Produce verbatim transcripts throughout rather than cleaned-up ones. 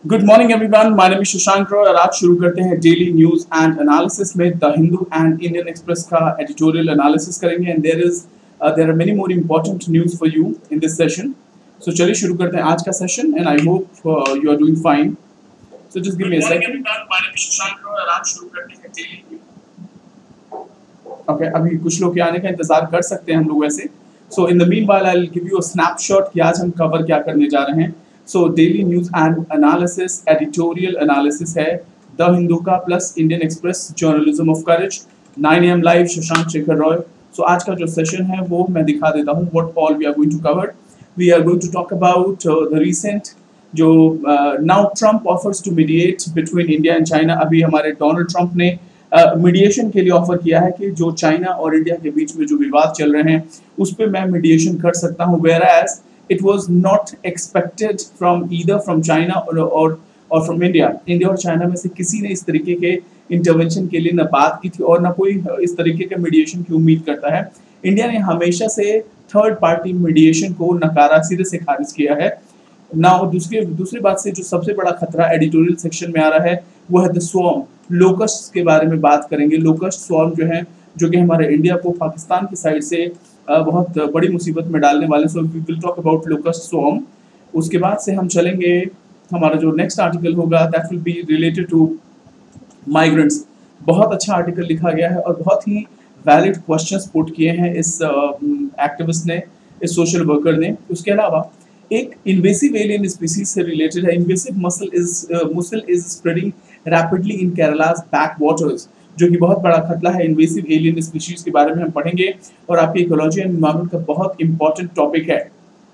Good morning everyone, my name is Shashank Roy और आज शुरू करते हैं डेली न्यूज एंड एनालिसिस में the Hindu and Indian Express का एडिटोरियल एनालिसिस करेंगे and there is there are many more important news for you in this session. So चलिए शुरू करते हैं आज का session and I hope you are doing fine. So just give me a second. My name is Shashank Roy और आज शुरू करते हैं डेली न्यूज। ओके, अभी कुछ लोग के आने का इंतजार कर सकते हैं हम लोग वैसे। So in the meanwhile I will give you a snapshot कि आज हम कवर क्या करने जा रहे हैं। So daily news and analysis editorial analysis है द हिंदू का plus Indian Express journalism of courage nine A M live Shashank Shekhar Roy. So आज का जो सेशन है वो मैं दिखा देता हूँ what all we are going to cover. We are going to talk about the recent जो now Trump offers to mediate between India and China. अभी हमारे डोनाल्ड ट्रम्प ने मीडिएशन uh, के लिए ऑफर किया है कि जो चाइना और इंडिया के बीच में जो विवाद चल रहे हैं उस पर मैं मीडिएशन कर सकता हूँ, whereas it was not expected from either from China or or or from India। India और चाइना में से किसी ने इस तरीके के इंटरवेंशन के लिए न बात की थी और न कोई इस तरीके के मीडिएशन की उम्मीद करता है। इंडिया ने हमेशा से थर्ड पार्टी मीडिएशन को नकारा, सिरे से खारिज किया है ना। दूसरी दूसरी बात से जो सबसे बड़ा खतरा एडिटोरियल सेक्शन में आ रहा है वो है द स्वॉर्म, लोकस्ट के बारे में बात करेंगे। लोकस्ट स्वॉर्म जो है जो कि हमारे इंडिया को पाकिस्तान की साइड से बहुत बड़ी मुसीबत में डालने वाले। So we will talk about locust swarm. उसके बाद से हम चलेंगे, हमारा जो नेक्स्ट आर्टिकल होगा that will be related to migrants. बहुत अच्छा आर्टिकल लिखा गया है और बहुत ही वैलिड क्वेश्चंस पुट किए हैं इस एक्टिविस्ट ने, इस सोशल वर्कर ने। उसके अलावा एक इन्वेसिव एलियन स्पीसीज से रिलेटेड है। Invasive mussel is mussel is spreading rapidly in Kerala's backwaters, जो कि बहुत बड़ा खतरा है। इन्वेसिव एलियन स्पीशीज के बारे में हम पढ़ेंगे और आपके इकोलॉजी एंड एनवायरनमेंट का बहुत इंपॉर्टेंट टॉपिक है।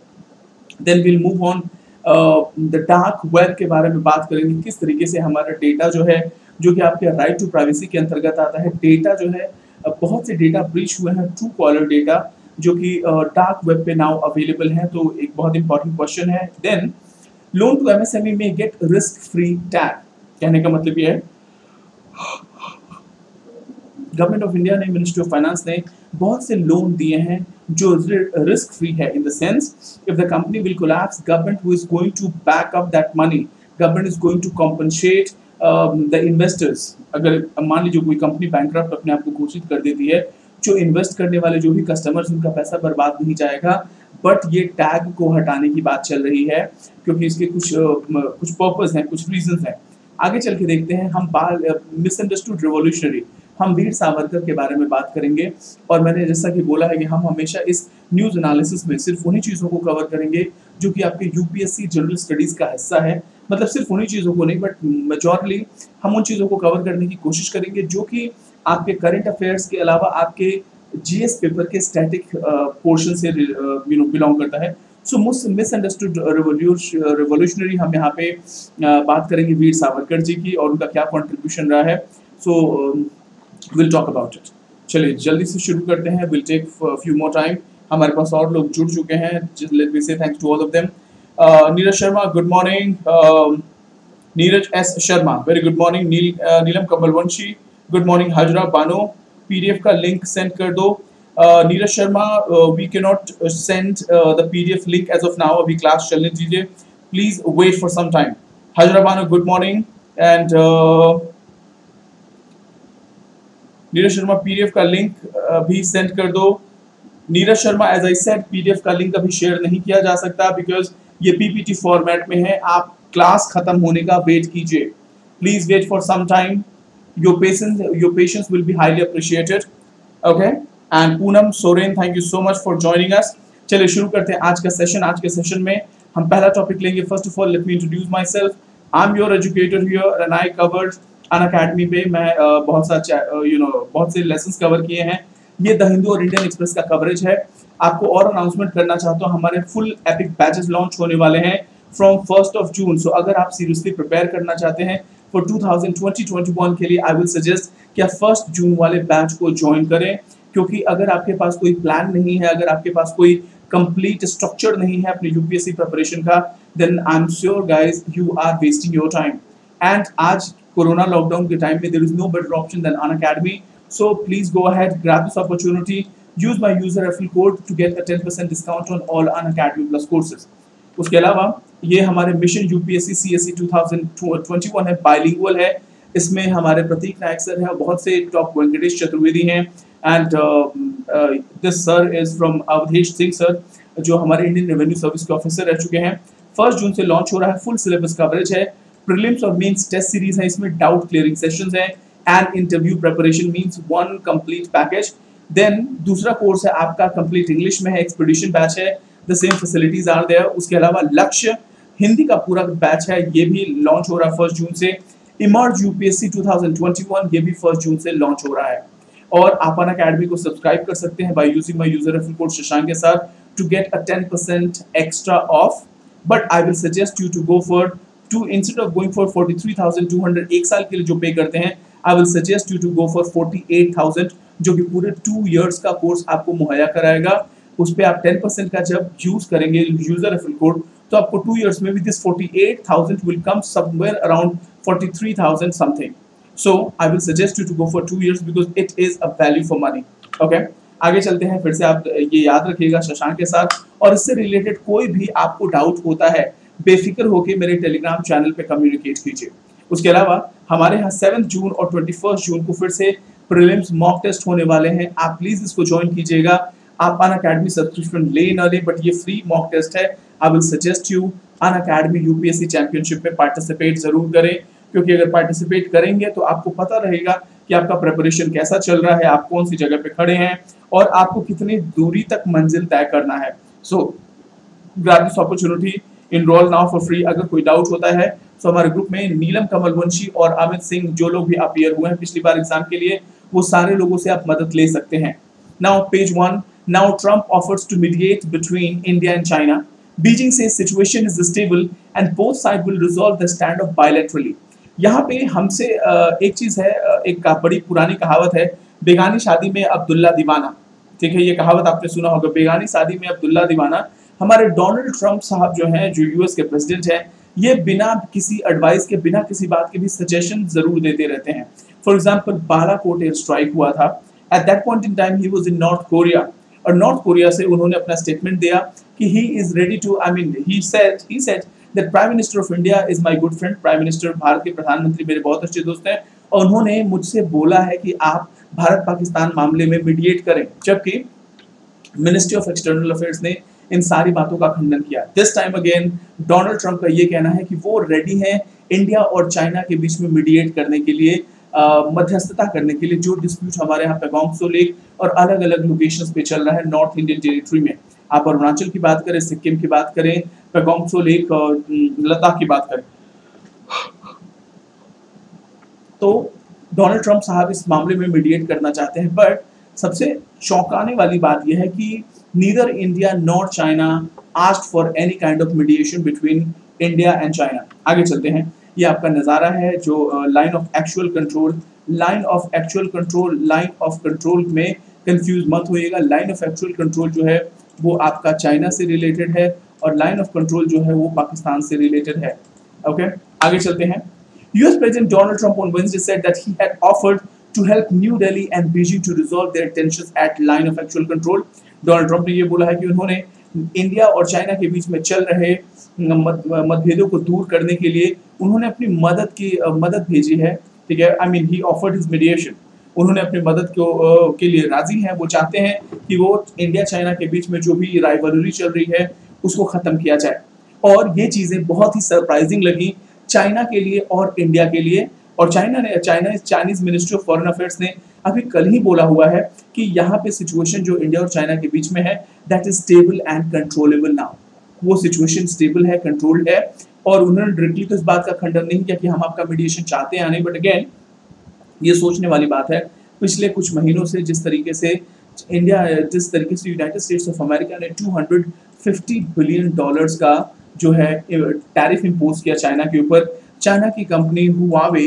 Then will move on the dark web के बारे में बात करेंगे, किस तरीके से हमारा डेटा जो है जो कि आपके राइट टू प्राइवेसी के अंतर्गत आता है, डेटा जो है uh, बहुत से डेटा ब्रीच हुए हैं, ट्रू कॉलर डेटा जो कि डार्क वेब पे नाउ अवेलेबल है। तो एक बहुत इंपॉर्टेंट क्वेश्चन है। देन लोन टू एमएसएमई में गेट रिस्क फ्री टैग, कहने का मतलब ये है गवर्नमेंट ऑफ इंडिया ने, मिनिस्ट्री ऑफ फाइनेंस ने बहुत से लोन दिए हैं जो रिस्क फ्री है, in the sense if the company will collapse government who is going to back up that money, government is going to compensate the investors. अगर मान लीजिए कोई कंपनी बैंकरप्ट अपने आप को घोषित कर देती है, जो इन्वेस्ट करने वाले जो भी कस्टमर्स उनका पैसा बर्बाद नहीं जाएगा, बट ये टैग को हटाने की बात चल रही है क्योंकि इसके कुछ uh, कुछ पर्पस हैं, कुछ रीजंस हैं। आगे चल के देखते हैं हम मिसअंडरस्टूड रिवॉल्यूशनरी, हम वीर सावरकर के बारे में बात करेंगे। और मैंने जैसा कि बोला है कि हम हमेशा इस न्यूज़ एनालिसिस में सिर्फ उन्हीं चीज़ों को कवर करेंगे जो कि आपके यूपीएससी जनरल स्टडीज़ का हिस्सा है। मतलब सिर्फ उन्हीं चीज़ों को नहीं, बट मेजॉरली हम उन चीज़ों को कवर करने की कोशिश करेंगे जो कि आपके करंट अफेयर्स के अलावा आपके जीएस पेपर के स्टैटिक पोर्शन से यू नो बिलोंग करता है। सो मिसअंडरस्टूड रिवॉल्यूशनरी हम यहाँ पे uh, बात करेंगे वीर सावरकर जी की और उनका क्या कंट्रीब्यूशन रहा है। So will talk about it. चलिए जल्दी से शुरू करते हैं, will take few more time. हमारे पास और लोग जुड़ चुके हैं, let me say thanks to all of them. Neeraj Sharma good morning, Neeraj S Sharma very good morning. Neel uh, Neelam Kamalvanshi good morning. Hajra Bano PDF का लिंक सेंड कर दो। Neeraj Sharma we can not send the PDF link as of now, अभी क्लास चलने दीजिए, please wait for some time. Hajra Bano good morning and Neeraj Sharma PDF का link भी send कर दो। Neeraj Sharma as I said PDF का लिंक अभी शेयर नहीं किया जा सकता बिकॉज ये पीपीटी फॉर्मेट में है। आप क्लास खत्म होने का वेट कीजिए, please wait for some time. Your patience, your patience will be highly appreciated. Okay? And Poonam Soren, thank you so much for joining us. चलिए शुरू करते हैं आज का सेशन। आज के सेशन में हम पहला टॉपिक लेंगे। First of all let me introduce myself. I am your educator here and I covered Unacademy पे मैं uh, बहुत सा यू नो बहुत से लेसन्स कवर किए हैं। ये द हिंदू और इंडियन एक्सप्रेस का कवरेज है। आपको और अनाउंसमेंट करना चाहता हूँ, हमारे फुल एपिक बैचेस लॉन्च होने वाले हैं from first of June. So अगर आप सीरियसली प्रिपेयर करना चाहते हैं for two thousand twenty twenty one के लिए, आई विल सजेस्ट कि आप फर्स्ट जून वाले बैच को ज्वाइन करें। क्योंकि अगर आपके पास कोई प्लान नहीं है, अगर आपके पास कोई कंप्लीट स्ट्रक्चर नहीं है अपनी यूपीएससी प्रिपरेशन का, then I am sure guys you are wasting your time. And आज कोरोना लॉकडाउन के टाइम में there is no better option than Unacademy. So please go ahead, grab this opportunity, use my user referral code to get a ten percent discount on all Unacademy plus courses. उसके अलावा ये हमारे mission UPSC CSC two thousand twenty one है, bilingual है। इसमें हमारे प्रतीक नायक sir हैं, बहुत से टॉप वेंकटेश चतुर्वेदी हैं, and this sir is from Awadhesh Singh sir, जो हमारे इंडियन रेवेन्यू सर्विस के ऑफिसर रह चुके हैं। फर्स्ट जून से लॉन्च हो रहा है, फुल सिलेबस कवरेज है, प्रीलिम्स और मेंस टेस्ट सीरीज है, इसमें डाउट क्लियरिंग सेशंस हैं, and interview preparation means one complete package. Then दूसरा कोर्स है आपका कंप्लीट इंग्लिश में है, एक्सपीडिशन बैच है, the same facilities are there. उसके अलावा लक्ष्य हिंदी का पूरा बैच है, ये भी लॉन्च हो रहा है फर्स्ट जून से। Emerge UPSC two thousand twenty one, ये भी फर्स्ट जून से लॉन्च हो रहा है। और आप अनअकैडमी को सब्सक्राइब कर सकते हैं by using my user referral code Shashank के साथ to get a ten percent extra off. But I will suggest you to go for two instead of going for forty three thousand two hundred एक साल के लिए जो pay करते हैं, I will suggest you to go for forty eight thousand, जो कि पूरे टू इयर्स का कोर्स आपको मुहैया कराएगा। उस पे आप टेन परसेंट का जब यूज करेंगे यूजर रेफरल कोड, तो आपको टू इयर्स में भी this forty eight thousand will come somewhere around forty three thousand something. So I will suggest you to go for two years because it is a value for money. Okay, आगे चलते हैं। फिर से आप ये याद रखिएगा शशांक के साथ, और इससे रिलेटेड कोई भी आपको डाउट होता है बेफिक्र होकर मेरे टेलीग्राम चैनल पे कम्युनिकेट कीजिए। उसके अलावा हमारे यहाँ सेवन जून और ट्वेंटी फर्स्ट जून को फिर से प्रीलिम्स मॉक टेस्ट होने वाले हैं, आप प्लीज इसको ज्वाइन कीजिएगा। आप अनअकैडमी सब्सक्रिप्शन ले ना ले, बट ये फ्री मॉक टेस्ट है। I will suggest you Unacademy UPSC championship में पार्टिसिपेट जरूर करें, क्योंकि अगर पार्टिसिपेट करेंगे तो आपको पता रहेगा कि आपका प्रिपरेशन कैसा चल रहा है, आप कौन सी जगह पे खड़े हैं, और आपको कितनी दूरी तक मंजिल तय करना है। So grab this opportunity, enroll now for free. अगर कोई डाउट होता है तो हमारे ग्रुप में नीलम कमलवंशी और अमित सिंह, जो लोग भी अपीयर हुए हैं पिछली बार एग्जाम के लिए, वो सारे लोगों से आप मदद ले सकते हैं। Now page one, now Trump offers to mediate between India and China. Beijing says situation is stable and both side will resolve the stand off bilaterally. यहाँ पे हमसे एक चीज है, एक बड़ी पुरानी कहावत है, बेगानी शादी में अब्दुल्ला दीवाना। ठीक है, ये कहावत आपने सुना होगा, बेगानी शादी में अब्दुल्ला दीवाना। हमारे डोनाल्ड ट्रंप साहब जो हैं, जो यूएस के प्रेसिडेंट हैं, ये बिना किसी एडवाइस के, बिना किसी बात के भी सजेशन जरूर देते रहते हैं। For example, Balakot air strike हुआ था, at that point in time he was in North Korea, और नॉर्थ कोरिया से उन्होंने अपना स्टेटमेंट दिया कि he is ready to, I mean he said he said that prime minister of India is my good friend. Prime minister, Bharat के प्रधानमंत्री मेरे बहुत अच्छे दोस्त हैं, और उन्होंने मुझसे बोला है कि आप भारत पाकिस्तान मामले में मीडिएट करें, जबकि मिनिस्ट्री ऑफ एक्सटर्नल अफेयर्स ने इन सारी बातों का खंडन किया। This time again Donald Trump का ये कहना है कि वो रेडी हैं इंडिया और चाइना के बीच में मीडिएट करने के लिए, मध्यस्थता करने के लिए, जो डिस्प्यूट हमारे यहाँ पैगोंग त्सो लेक और अलग अलग लोकेशंस पे चल रहा है नॉर्थ इंडियन टेरिटरी में। आप अरुणाचल की बात करें, सिक्किम की बात करें, पैगोंग त्सो लेक, लद्दाख की बात करें, तो डोनाल्ड ट्रंप साहब इस मामले में मीडिएट करना चाहते हैं। बट सबसे चौंकाने वाली बात यह है कि neither India nor China asked for any kind of mediation between India and China. आगे चलते हैं, ये आपका नज़ारा है जो line of actual control, line of actual control, line of control में कंफ्यूज मत होइएगा। लाइन ऑफ एक्चुअल कंट्रोल जो है वो आपका चाइना से रिलेटेड है, और लाइन ऑफ कंट्रोल जो है वो पाकिस्तान से रिलेटेड है। Okay okay? आगे चलते हैं। US president Donald Trump on Wednesday said that he had offered to help New Delhi and Beijing to resolve their tensions at line of actual control। Donald Trump ने ये बोला है कि उन्होंने इंडिया और चाइना के बीच में चल रहे मतभेदों को दूर करने के लिए उन्होंने अपनी मदद की मदद भेजी है। ठीक है, I mean he offered his mediation. उन्होंने अपनी मदद को के लिए राजी हैं। वो चाहते हैं कि वो इंडिया चाइना के बीच में जो भी राइवलरी चल रही है उसको खत्म किया जाए। और ये चीज़ें बहुत ही सरप्राइजिंग लगी चाइना के लिए और इंडिया के लिए। और चाइना ने China Chinese ministry of foreign affairs ने अभी कल ही बोला हुआ है कि यहाँ पे सिचुएशन जो इंडिया और चाइना के बीच में है that is stable and controllable now. वो सिचुएशन स्टेबल है, कंट्रोल्ड है, और उन्होंने डायरेक्टली तो इस बात का खंडन नहीं किया कि हम आपका मीडिएशन चाहते हैं या नहीं। बट अगेन ये सोचने वाली बात है, पिछले कुछ महीनों से जिस तरीके से इंडिया जिस तरीके से यूनाइटेड स्टेट्स ऑफ अमेरिका ने two hundred fifty billion dollars का जो है टैरिफ इम्पोज किया चाइना के ऊपर। चाइना की कंपनी हुआवे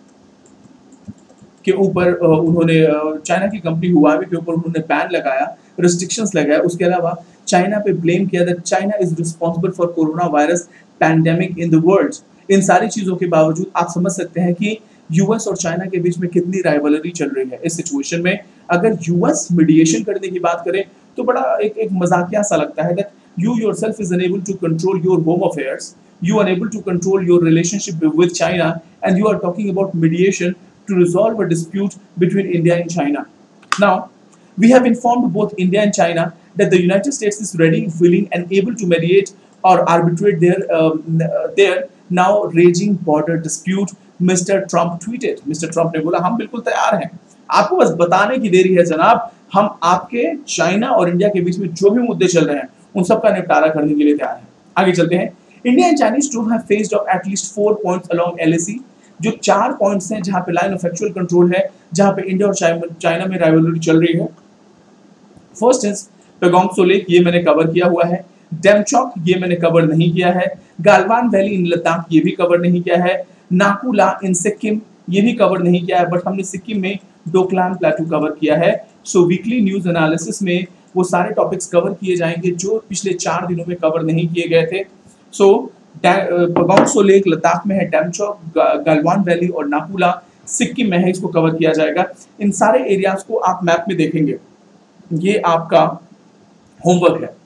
के ऊपर उन्होंने चाइना की कंपनी हुआवे के ऊपर उन्होंने बैन लगाया, रिस्ट्रिक्शंस लगाया। उसके अलावा चाइना पे ब्लेम किया that China is responsible for corona virus pandemic in the world. इन सारी चीज़ों के बावजूद आप समझ सकते हैं कि यूएस और चाइना के बीच में कितनी राइवलरी चल रही है। इस सिचुएशन में अगर यूएस मीडिएशन करने की बात करें तो बड़ा एक एक मजाकिया सा लगता है that you yourself is unable to control your home affairs, you are unable to control your relationship with China, and you are talking about mediation to resolve a dispute between India and China. Now, we have informed both India and China that the United States is ready, willing, and able to mediate or arbitrate their um, their now raging border dispute, Mister Trump tweeted. Mister Trump ने बोला हम बिल्कुल तैयार हैं, आपको बस बताने की देरी है जनाब, हम आपके चाइना और इंडिया के बीच में जो भी मुद्दे चल रहे हैं उन सब का निपटारा करने के लिए तैयार हैं। आगे चलते हैं। India and Chinese troop have faced off at least four points along L A C, जो चार पॉइंट्स हैं जहां पे लाइन ऑफ एक्चुअल कंट्रोल है, जहां पे इंडिया और चाइना में राइवलरी चल रही है। First is Pangong Tso lake, ये मैंने कवर किया हुआ है। डेमचोक, ये मैंने कवर नहीं किया है। गालवान वैली इन लद्दाख, ये भी कवर नहीं किया है। नाकू ला इन सिक्किम, ये भी कवर नहीं किया है, बट हमने सिक्किम में डोकलाम प्लेटू कवर किया है। सो वीकली न्यूज एनालिसिस में वो सारे टॉपिक्स कवर किए जाएंगे जो पिछले चार दिनों में कवर नहीं किए गए थे। सो पेगोंग त्सो लेक लद्दाख में है, डेमचोक, गलवान वैली और नाकुला सिक्किम में है, इसको कवर किया जाएगा। इन सारे एरियाज को आप मैप में देखेंगे, ये आपका होमवर्क है।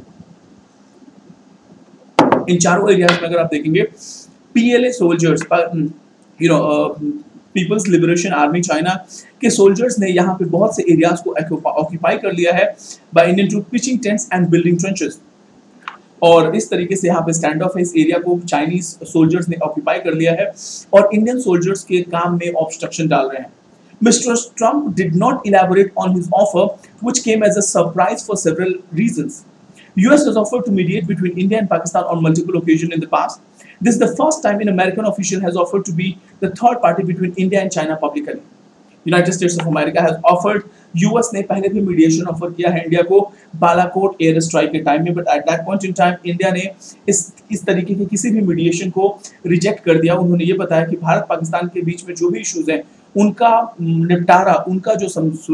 इन चारों एरियाज में अगर आप देखेंगे, PLA soldiers, you know people's liberation army China के सोल्जर्स ने यहाँ पे बहुत से एरियाज को ऑक्यूपाई कर लिया है by Indian troop, pitching tents and building trenches. और इस तरीके से यहाँ पे स्टैंड ऑफ है, इस एरिया को चाइनीज सोल्जर्स ने ऑक्यूपाई कर लिया है और इंडियन सोल्जर्स के काम में ऑब्स्ट्रक्शन डाल रहे हैं। Mister Trump did not elaborate on his offer, which came as a surprise for several reasons. U S has offered to mediate between India and Pakistan on multiple occasions in the past. This is the first time an American official has offered to be the third party between India and China publicly. United States of America has offered, U S ने पहले भी mediation offer किया है India को Balakot air strike के time में, but at that point in time India ने इस इस तरीके के किसी भी मीडिएशन को रिजेक्ट कर दिया। उन्होंने ये बताया कि भारत पाकिस्तान के बीच में जो भी इश्यूज हैं उनका निपटारा, उनका जो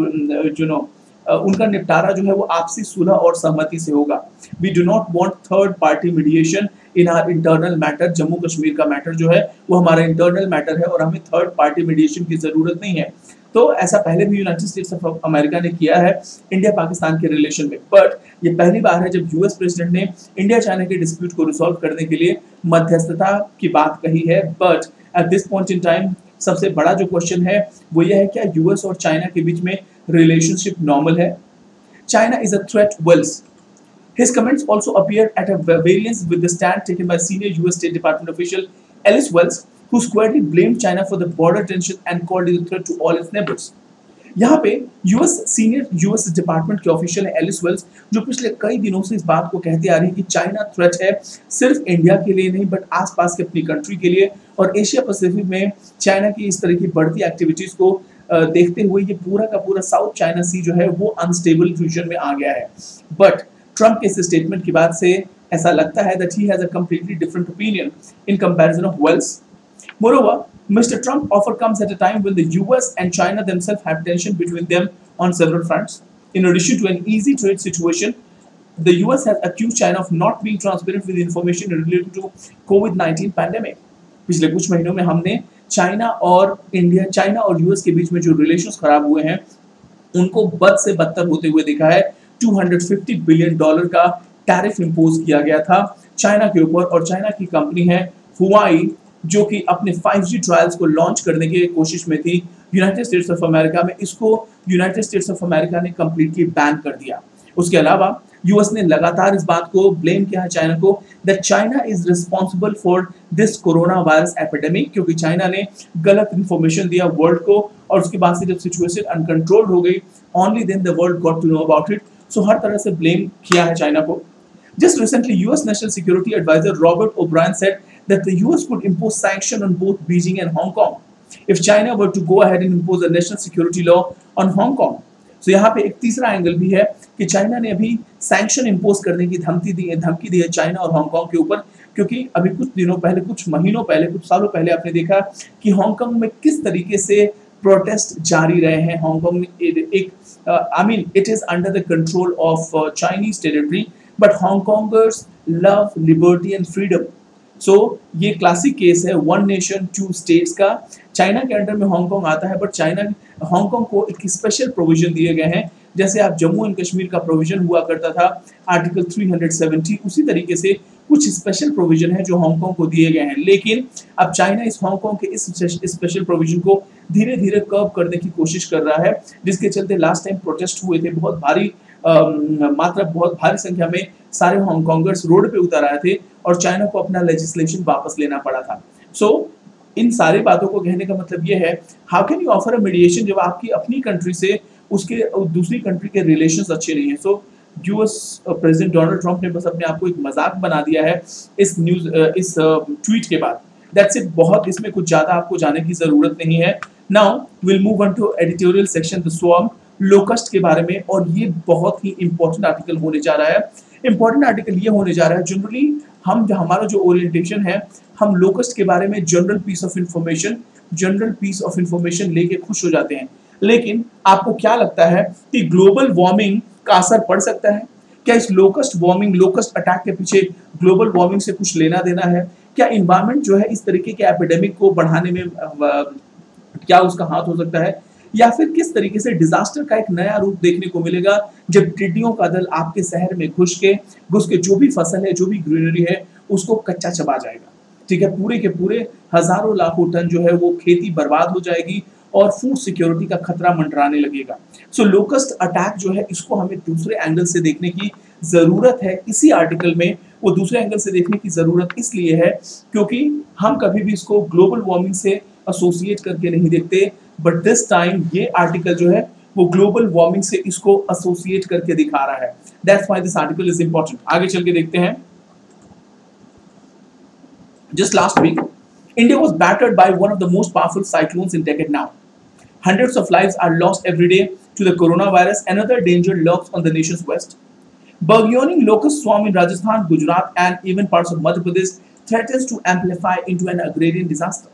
जो नो उनका निपटारा जो है वो आपसी सुलह और सहमति से होगा। We do not want third party mediation in our internal matter. Jammu Kashmir का मैटर जो है वो हमारा इंटरनल मैटर है और हमें थर्ड पार्टी मीडिएशन की जरूरत नहीं है। तो ऐसा पहले भी यूनाइटेड स्टेट्स ऑफ अमेरिका ने किया है इंडिया पाकिस्तान के रिलेशन में, बट ये पहली बार है जब यूएस प्रेसिडेंट ने इंडिया चाइना के डिस्प्यूट को रिजॉल्व करने के लिए मध्यस्थता की बात कही है। But at this point in time सबसे बड़ा जो क्वेश्चन है वो ये है, क्या यूएस और चाइना के बीच में रिलेशनशिप नॉर्मल है? China is a threat, Wells. His comments also appeared at a variance with the stand taken by senior U S State Department official Alice Wells, who squarely blamed China for the border tension and called it a threat to all its neighbors. यहाँ पे US senior US department के official है Alice Wells, जो पिछले कई दिनों से इस बात को कहते आ रही है कि चाइना थ्रेट है सिर्फ इंडिया के लिए नहीं बट आसपास के अपनी कंट्री के लिए, और एशिया पैसिफिक में चाइना की इस तरह की बढ़ती एक्टिविटीज को देखते हुए ये पूरा का पूरा साउथ चाइना सी जो है वो अनस्टेबल सिचुएशन में आ गया है। बट ट्रंप के इस स्टेटमेंट के बाद से ऐसा लगता है that he has a completely different opinion in comparison of Wells. Moreover, Mister Trump offer comes at a time when the U S and China themselves have tension between them on several fronts. In addition to an easy trade situation, the U S has accused China of not being transparent with information related to COVID nineteen pandemic. पिछले कुछ महीनों में हमने China और India, China और US के बीच में जो रिलेशंस खराब हुए हैं उनको बद से बदतर होते हुए देखा है। दो सौ पचास बिलियन डॉलर का टैरिफ इंपोज किया गया था चाइना के ऊपर, और चाइना की कंपनी है हुआई जो कि अपने फाइव जी ट्रायल्स को लॉन्च करने की कोशिश में थी यूनाइटेड स्टेट्स ऑफ अमेरिका में। इसको यूनाइटेड स्टेट्स ऑफ अमेरिका ने कंप्लीटली बैन कर दिया। उसके अलावा यूएस ने लगातार इस बात को ब्लेम किया है चाइना को that China is responsible for this corona virus epidemic, क्योंकि चाइना ने गलत इंफॉर्मेशन दिया वर्ल्ड को और उसके बाद से जब सिचुएशन अनकंट्रोल्ड हो गई only then the world got to know about it. So हर तरह से ब्लेम किया है चाइना को। Just recently, U S National Security Advisor Robert O'Brien said that the U S could impose sanctions on both Beijing and Hong Kong if China were to go ahead and impose a national security law on Hong Kong. So यहाँ पे एक तीसरा angle भी है कि China ने अभी sanction impose करने की धमकी दी है धमकी दी है चाइना और हांगकांग के ऊपर, क्योंकि अभी कुछ दिनों पहले, कुछ महीनों पहले, कुछ सालों पहले आपने देखा कि हांगकांग में किस तरीके से प्रोटेस्ट जारी रहे हैं। हांगकांग में एक I mean it is under the control of Chinese territory, but Hongkongers love liberty and freedom. So ये क्लासिक केस है वन नेशन टू स्टेट्स का। चाइना के अंडर में हांगकांग आता है, बट चाइना हांगकांग को एक स्पेशल प्रोविजन दिए गए हैं जैसे आप जम्मू एंड कश्मीर का प्रोविजन हुआ करता था आर्टिकल तीन सौ सत्तर, उसी तरीके से कुछ स्पेशल प्रोविजन है जो हांगकांग को दिए गए हैं। लेकिन अब चाइना इस हांगकांग के इस स्पेशल प्रोविजन को धीरे धीरे कर्व करने की कोशिश कर रहा है, जिसके चलते लास्ट टाइम प्रोटेस्ट हुए थे, बहुत भारी मात्रा बहुत भारी संख्या में सारे हांगकांगर्स रोड पे उतर आए थे और चाइना को अपना लेजिस्लेशन वापस लेना पड़ा था। सो so, इन सारी बातों को कहने का मतलब ये है, how can you offer a mediation जब आपकी अपनी कंट्री से उसके दूसरी कंट्री के रिलेशंस अच्छे नहीं है। So US president Donald Trump ने बस अपने आप को एक मजाक बना दिया है इस न्यूज इस ट्वीट के बाद। दैट्स इट, बहुत इसमें कुछ ज्यादा आपको जाने की जरूरत नहीं है। Now will move on to editorial section, the swarm, locust के बारे में, और ये बहुत ही इंपॉर्टेंट आर्टिकल होने जा रहा है। इंपॉर्टेंट आर्टिकल ये होने जा रहा है, जनरली हम हमारा जो ओरिएंटेशन है, हम लोकस्ट के बारे में general piece of information general piece of information लेके खुश हो जाते हैं। लेकिन आपको क्या लगता है कि ग्लोबल वार्मिंग का असर पड़ सकता है? क्या इस लोकस्ट वार्मिंग लोकस्ट अटैक के पीछे ग्लोबल वार्मिंग से कुछ लेना देना है? क्या इन्वायरमेंट जो है इस तरीके के एपिडेमिक को बढ़ाने में क्या उसका हाथ हो सकता है? या फिर किस तरीके से डिजास्टर का एक नया रूप देखने को मिलेगा जब टिड्डियों का दल आपके शहर में घुस के घुस के जो भी फसल है, जो भी ग्रीनरी है, उसको कच्चा चबा जाएगा। ठीक है, पूरे के पूरे हजारों लाखों टन जो है वो खेती बर्बाद हो जाएगी और फूड सिक्योरिटी का खतरा मंडराने लगेगा। सो लोकस्ट अटैक जो है, इसको हमें दूसरे एंगल से देखने की जरूरत है। इसी आर्टिकल में वो दूसरे एंगल से देखने की जरूरत इसलिए है क्योंकि हम कभी भी इसको ग्लोबल वार्मिंग से एसोसिएट करके नहीं देखते, बट दिस टाइम ये आर्टिकल जो है वो ग्लोबल वार्मिंग से इसको एसोसिएट करके दिखा रहा है। That's why this article is important. आगे चल के देखते हैं। Just last week, India was battered by one of the most powerful cyclones in decade now. Hundreds of lives are lost every day to the coronavirus. Another danger lurks on the nation's west. Burgeoning locust swarm in Rajasthan, Gujarat, and even parts of Madhya Pradesh threatens to amplify into an agrarian disaster.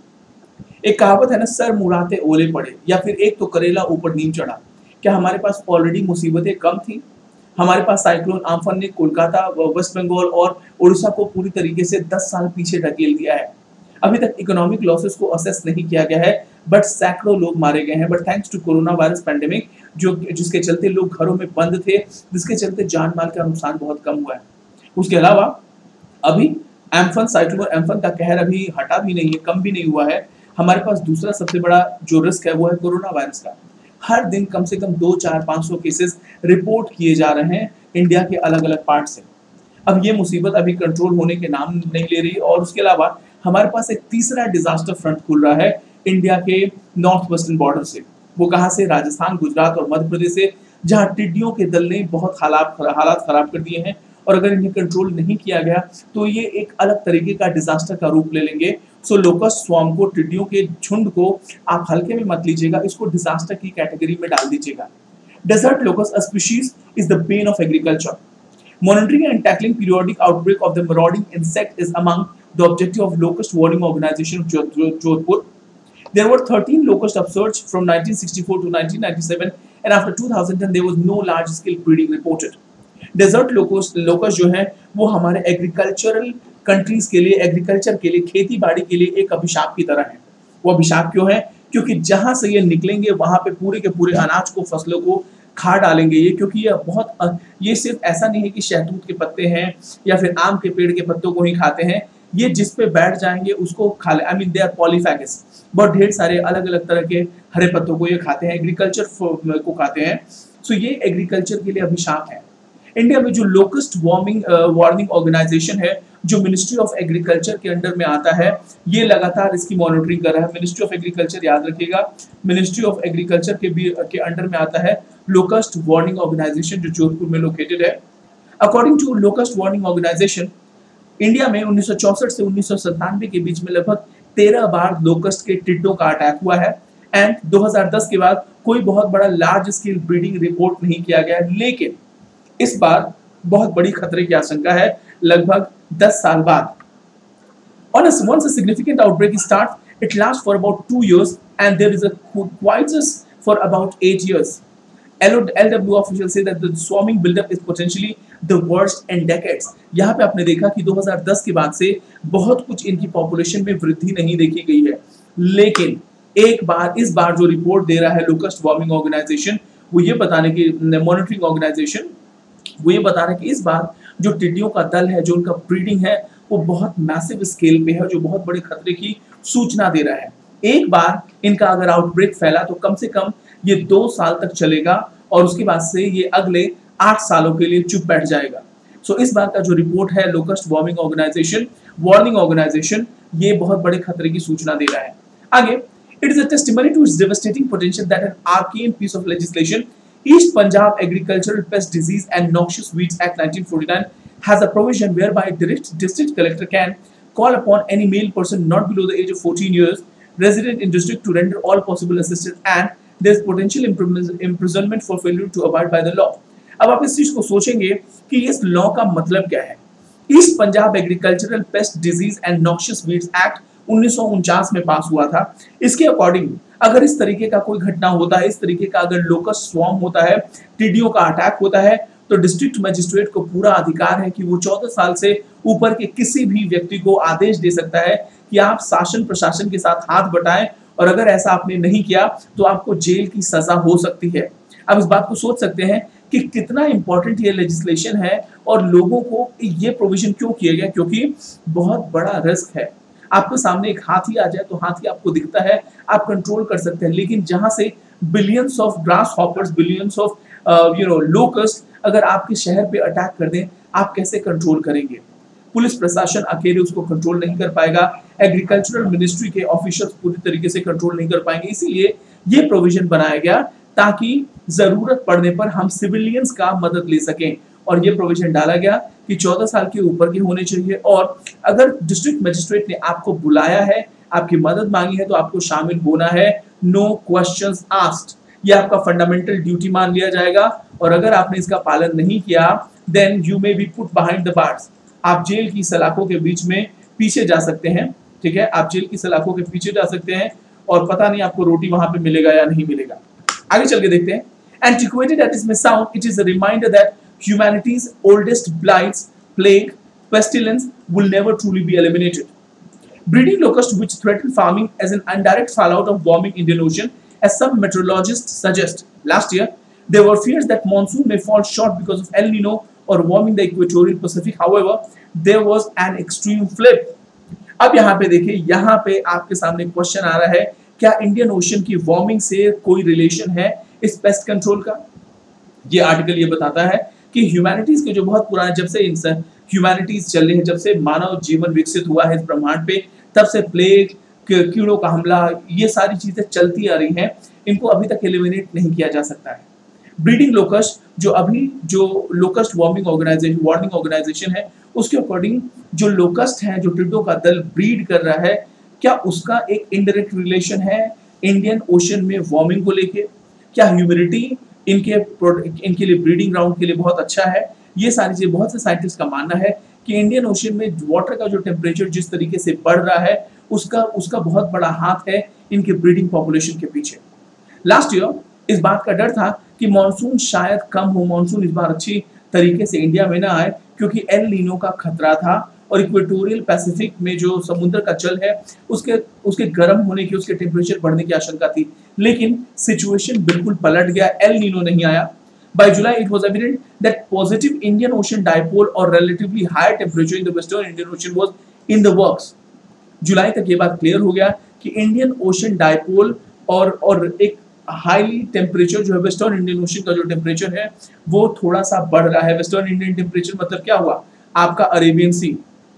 एक कहावत है ना, sir मुड़ाते ओले पड़े, या फिर एक तो करेला ऊपर नीम चढ़ा। क्या हमारे पास ऑलरेडी मुसीबतें कम थी? हमारे पास साइक्लोन आम्फन ने कोलकाता, वेस्ट बंगाल और उड़ीसा को पूरी तरीके से दस साल पीछे ढकेल दिया है। अभी तक इकोनॉमिक लॉसेस को असेस नहीं किया गया है, बट सैकड़ों लोग मारे गए हैं। But thanks to corona virus pandemic, जो जिसके चलते लोग घरों में बंद थे, जिसके चलते जान माल का नुकसान बहुत कम हुआ है। उसके अलावा अभी एम्फन साइक्लोन एम्फन का कहर अभी हटा भी नहीं है, कम भी नहीं हुआ है। हमारे पास दूसरा सबसे बड़ा जो रिस्क है वो है कोरोना वायरस का। हर दिन कम से कम दो चार पाँच सौ केसेस रिपोर्ट किए जा रहे हैं इंडिया के अलग अलग पार्ट से। अब ये मुसीबत अभी कंट्रोल होने के नाम नहीं ले रही, और उसके अलावा हमारे पास एक तीसरा डिजास्टर फ्रंट खुल रहा है इंडिया के नॉर्थ वेस्टर्न बॉर्डर से। वो कहाँ से? राजस्थान, गुजरात और मध्य प्रदेश से, जहाँ टिड्डियों के दल ने बहुत हालात हालात खराब कर दिए हैं, और अगर इन्हें कंट्रोल नहीं किया गया तो ये एक अलग तरीके का डिजास्टर का रूप ले लेंगे। सो लोकस्ट स्वार्म को, टिड्डियों के झुंड को आप हल्के में मत लीजिएगा, इसको डिजास्टर की कैटेगरी में डाल दीजिएगा। Desert locust, a species, is the bane of agriculture. Monitoring and tackling periodic outbreak of the marauding insect is among the objective of Locust Warning Organization of Jodhpur. There were thirteen locust observed from nineteen sixty-four to nineteen ninety-seven, and after two thousand ten there was no large-scale breeding reported. Desert locust locust जो है वो हमारे agricultural countries के लिए, agriculture के लिए, खेती बाड़ी के लिए एक अभिशाप की तरह है। वो अभिशाप क्यों है? क्योंकि जहां से ये निकलेंगे वहां पे पूरे के पूरे अनाज को, फसलों को खा डालेंगे ये। क्योंकि ये बहुत ये सिर्फ ऐसा नहीं है कि शहतूत के पत्ते हैं या फिर आम के पेड़ के पत्तों को ही खाते हैं, ये जिस पे बैठ जाएंगे उसको खा ले। आई मीन दे आर पॉलीफैगस, बहुत ढेर सारे अलग अलग तरह के हरे पत्तों को ये खाते हैं, एग्रीकल्चर को खाते हैं। सो ये एग्रीकल्चर के लिए अभिशाप है। इंडिया में जो लोकस्ट वार्मिंग वार्निंग ऑर्गेनाइजेशन है, जो मिनिस्ट्री ऑफ एग्रीकल्चर के अंडर में आता है, ये लगातार इसकी मॉनिटरिंग कर रहा है। मिनिस्ट्री ऑफ एग्रीकल्चर, याद रखिएगा, मिनिस्ट्री ऑफ एग्रीकल्चर के भी के अंडर में आता है लोकस्ट वार्निंग ऑर्गेनाइजेशन, जो जोधपुर में लोकेटेड है। According to locust warning organisation, India में उन्नीस सौ चौसठ से उन्नीस सौ सत्तानवे के बीच में लगभग तेरह बार लोकस्ट के टिड्डों का अटैक हुआ है, एंड दो हज़ार दस के बाद कोई बहुत बड़ा लार्ज स्केल ब्रीडिंग रिपोर्ट नहीं किया गया। लेकिन इस बार बहुत बड़ी खतरे की आशंका है, लगभग दस साल बाद। Once a significant outbreak starts, it lasts for about two years, and there is a quietus for about eight years. L W officials say that the swarming buildup is potentially the worst in decades. यहाँ पे आपने देखा कि दो हज़ार दस के बाद से बहुत कुछ इनकी पॉपुलेशन में वृद्धि नहीं देखी गई है। लेकिन एक बार इस बार जो रिपोर्ट दे रहा है लोकस्ट वार्मिंग ऑर्गेनाइजेशन, वो ये बताने की मॉनिटरिंग ऑर्गेनाइजेशन वो ये बता रहे हैं कि इस बार जो टिड्डियों का दल है, जो उनका ब्रीडिंग है, वो बहुत मैसिव स्केल पे है, जो बहुत बड़े खतरे की सूचना दे रहा है। एक बार इनका अगर आउटब्रेक फैला तो कम से कम ये दो साल तक चलेगा और उसके बाद से ये अगले आठ सालों के लिए चुप बैठ जाएगा। सो so, इस बार का जो रिपोर्ट है locust warming organisation warning organisation ये बहुत बड़े खतरे की सूचना दे रहा है। आगे, it is a testimony to its devastating potential that an arcane piece of legislation East Punjab Agricultural Pest Disease and Noxious Weeds Act nineteen forty-nine has a provision whereby direct district collector can call upon any male person not below the age of fourteen years resident in district to render all possible assistance and there is potential imprisonment for failure to abide by the law। अब आप इस चीज को सोचेंगे कि इस law का मतलब क्या है। East Punjab agricultural pest disease and noxious weeds act उन्नीस सौ उनचास में पास हुआ था। इसके अकॉर्डिंग अगर इस तरीके का कोई घटना होता है, इस तरीके का अगर लोकस्ट स्वॉर्म होता है, टिड्डियों का अटैक होता है, तो डिस्ट्रिक्ट मजिस्ट्रेट को पूरा अधिकार है कि वो चौदह साल से ऊपर के किसी भी व्यक्ति को आदेश दे सकता है कि आप शासन प्रशासन के साथ हाथ बटाएं और अगर ऐसा आपने नहीं किया तो आपको जेल की सजा हो सकती है। अब इस बात को सोच सकते हैं कि कितना इंपॉर्टेंट ये लेजिस्लेशन है और लोगों को ये प्रोविजन क्यों किया गया, क्योंकि बहुत बड़ा रिस्क है। आपके सामने एक हाथी आ जाए तो हाथी आपको दिखता है, आप कंट्रोल कर सकते हैं, लेकिन जहां से billions of grasshoppers, billions of you know locust अगर आपके शहर पे अटैक कर दें, आप कैसे कंट्रोल करेंगे? पुलिस प्रशासन अकेले उसको कंट्रोल नहीं कर पाएगा, एग्रीकल्चरल मिनिस्ट्री के ऑफिसर्स पूरी तरीके से कंट्रोल नहीं कर पाएंगे। इसीलिए ये प्रोविजन बनाया गया ताकि जरूरत पड़ने पर हम सिविलियंस का मदद ले सकें और ये प्रोविजन डाला गया कि चौदह साल के ऊपर के होने चाहिए और अगर डिस्ट्रिक्ट मजिस्ट्रेट ने आपको बुलाया है, आपकी मदद मांगी है तो आपको शामिल होना है। नो क्वेश्चंस आस्क्ड, ये आपका फंडामेंटल ड्यूटी मान लिया जाएगा और अगर आपने इसका पालन नहीं किया then you may be put behind the bars, आप जेल की सलाखों के बीच में पीछे जा सकते हैं। ठीक है, आप जेल की सलाखों के पीछे जा सकते हैं और पता नहीं आपको रोटी वहां पे मिलेगा या नहीं मिलेगा। आगे चल के देखते हैं। Antiquated as it may sound, it is a reminder that humanity's oldest blights, plague, pestilence will never truly be eliminated. Breeding locusts which threaten farming as an indirect fallout of warming Indian Ocean, as some meteorologists suggest. Last year, there were fears that monsoon may fall short because of El Nino or warming the equatorial Pacific. However, there was an extreme flip. अब यहाँ पे देखिए, यहाँ पे आपके सामने question आ रहा है, क्या इंडियन ओशन की वार्मिंग से कोई रिलेशन है इस पेस्ट कंट्रोल का? ये आर्टिकल ये बताता है कि ह्यूमैनिटीज के जो बहुत पुराने, जब से इंसान ह्यूमैनिटीज चल रही है, जब से मानव जीवन विकसित हुआ है इस ब्रह्मांड पे, तब से प्लेग, कीड़ों का हमला, ये सारी चीजें चलती आ रही हैं, इनको अभी तक एलिमिनेट नहीं किया जा सकता है। ब्रीडिंग लोकस्ट जो अभी जो locust warming organisation warning organisation है, उसके अकॉर्डिंग जो लोकस्ट है, जो टिड्डों का दल ब्रीड कर रहा है, क्या उसका एक इनडायरेक्ट रिलेशन है इंडियन ओशन में वार्मिंग को लेके? क्या ह्यूमिडिटी इनके इनके लिए ब्रीडिंग ग्राउंड के लिए बहुत अच्छा है? ये सारी चीजें, बहुत से साइंटिस्ट का मानना है कि इंडियन ओशन में वाटर का जो टेम्परेचर जिस तरीके से बढ़ रहा है उसका उसका बहुत बड़ा हाथ है इनके ब्रीडिंग पॉपुलेशन के पीछे। लास्ट ईयर इस बात का डर था कि मानसून शायद कम हो, मानसून इस बार अच्छी तरीके से इंडिया में ना आए क्योंकि एल नीनो का खतरा था और इक्वेटोरियल पैसिफिक में जो समुद्र का जल है उसके उसके गर्म होने की, उसके टेम्परेचर बढ़ने की आशंका थी, लेकिन सिचुएशन बिल्कुल पलट गया, एल नीनो नहीं आया। By July, it was evident that positive Indian Ocean dipole or relatively higher temperature in the Western Indian Ocean was in the works. जुलाई तक ये बात क्लियर हो गया कि इंडियन ओशन डाइपोल और और एक हाईली टेम्परेचर जो है वेस्टर्न इंडियन ओशन का जो टेम्परेचर है वो थोड़ा सा बढ़ रहा है। वेस्टर्न इंडियन टेम्परेचर मतलब क्या हुआ? आपका अरेबियन सी,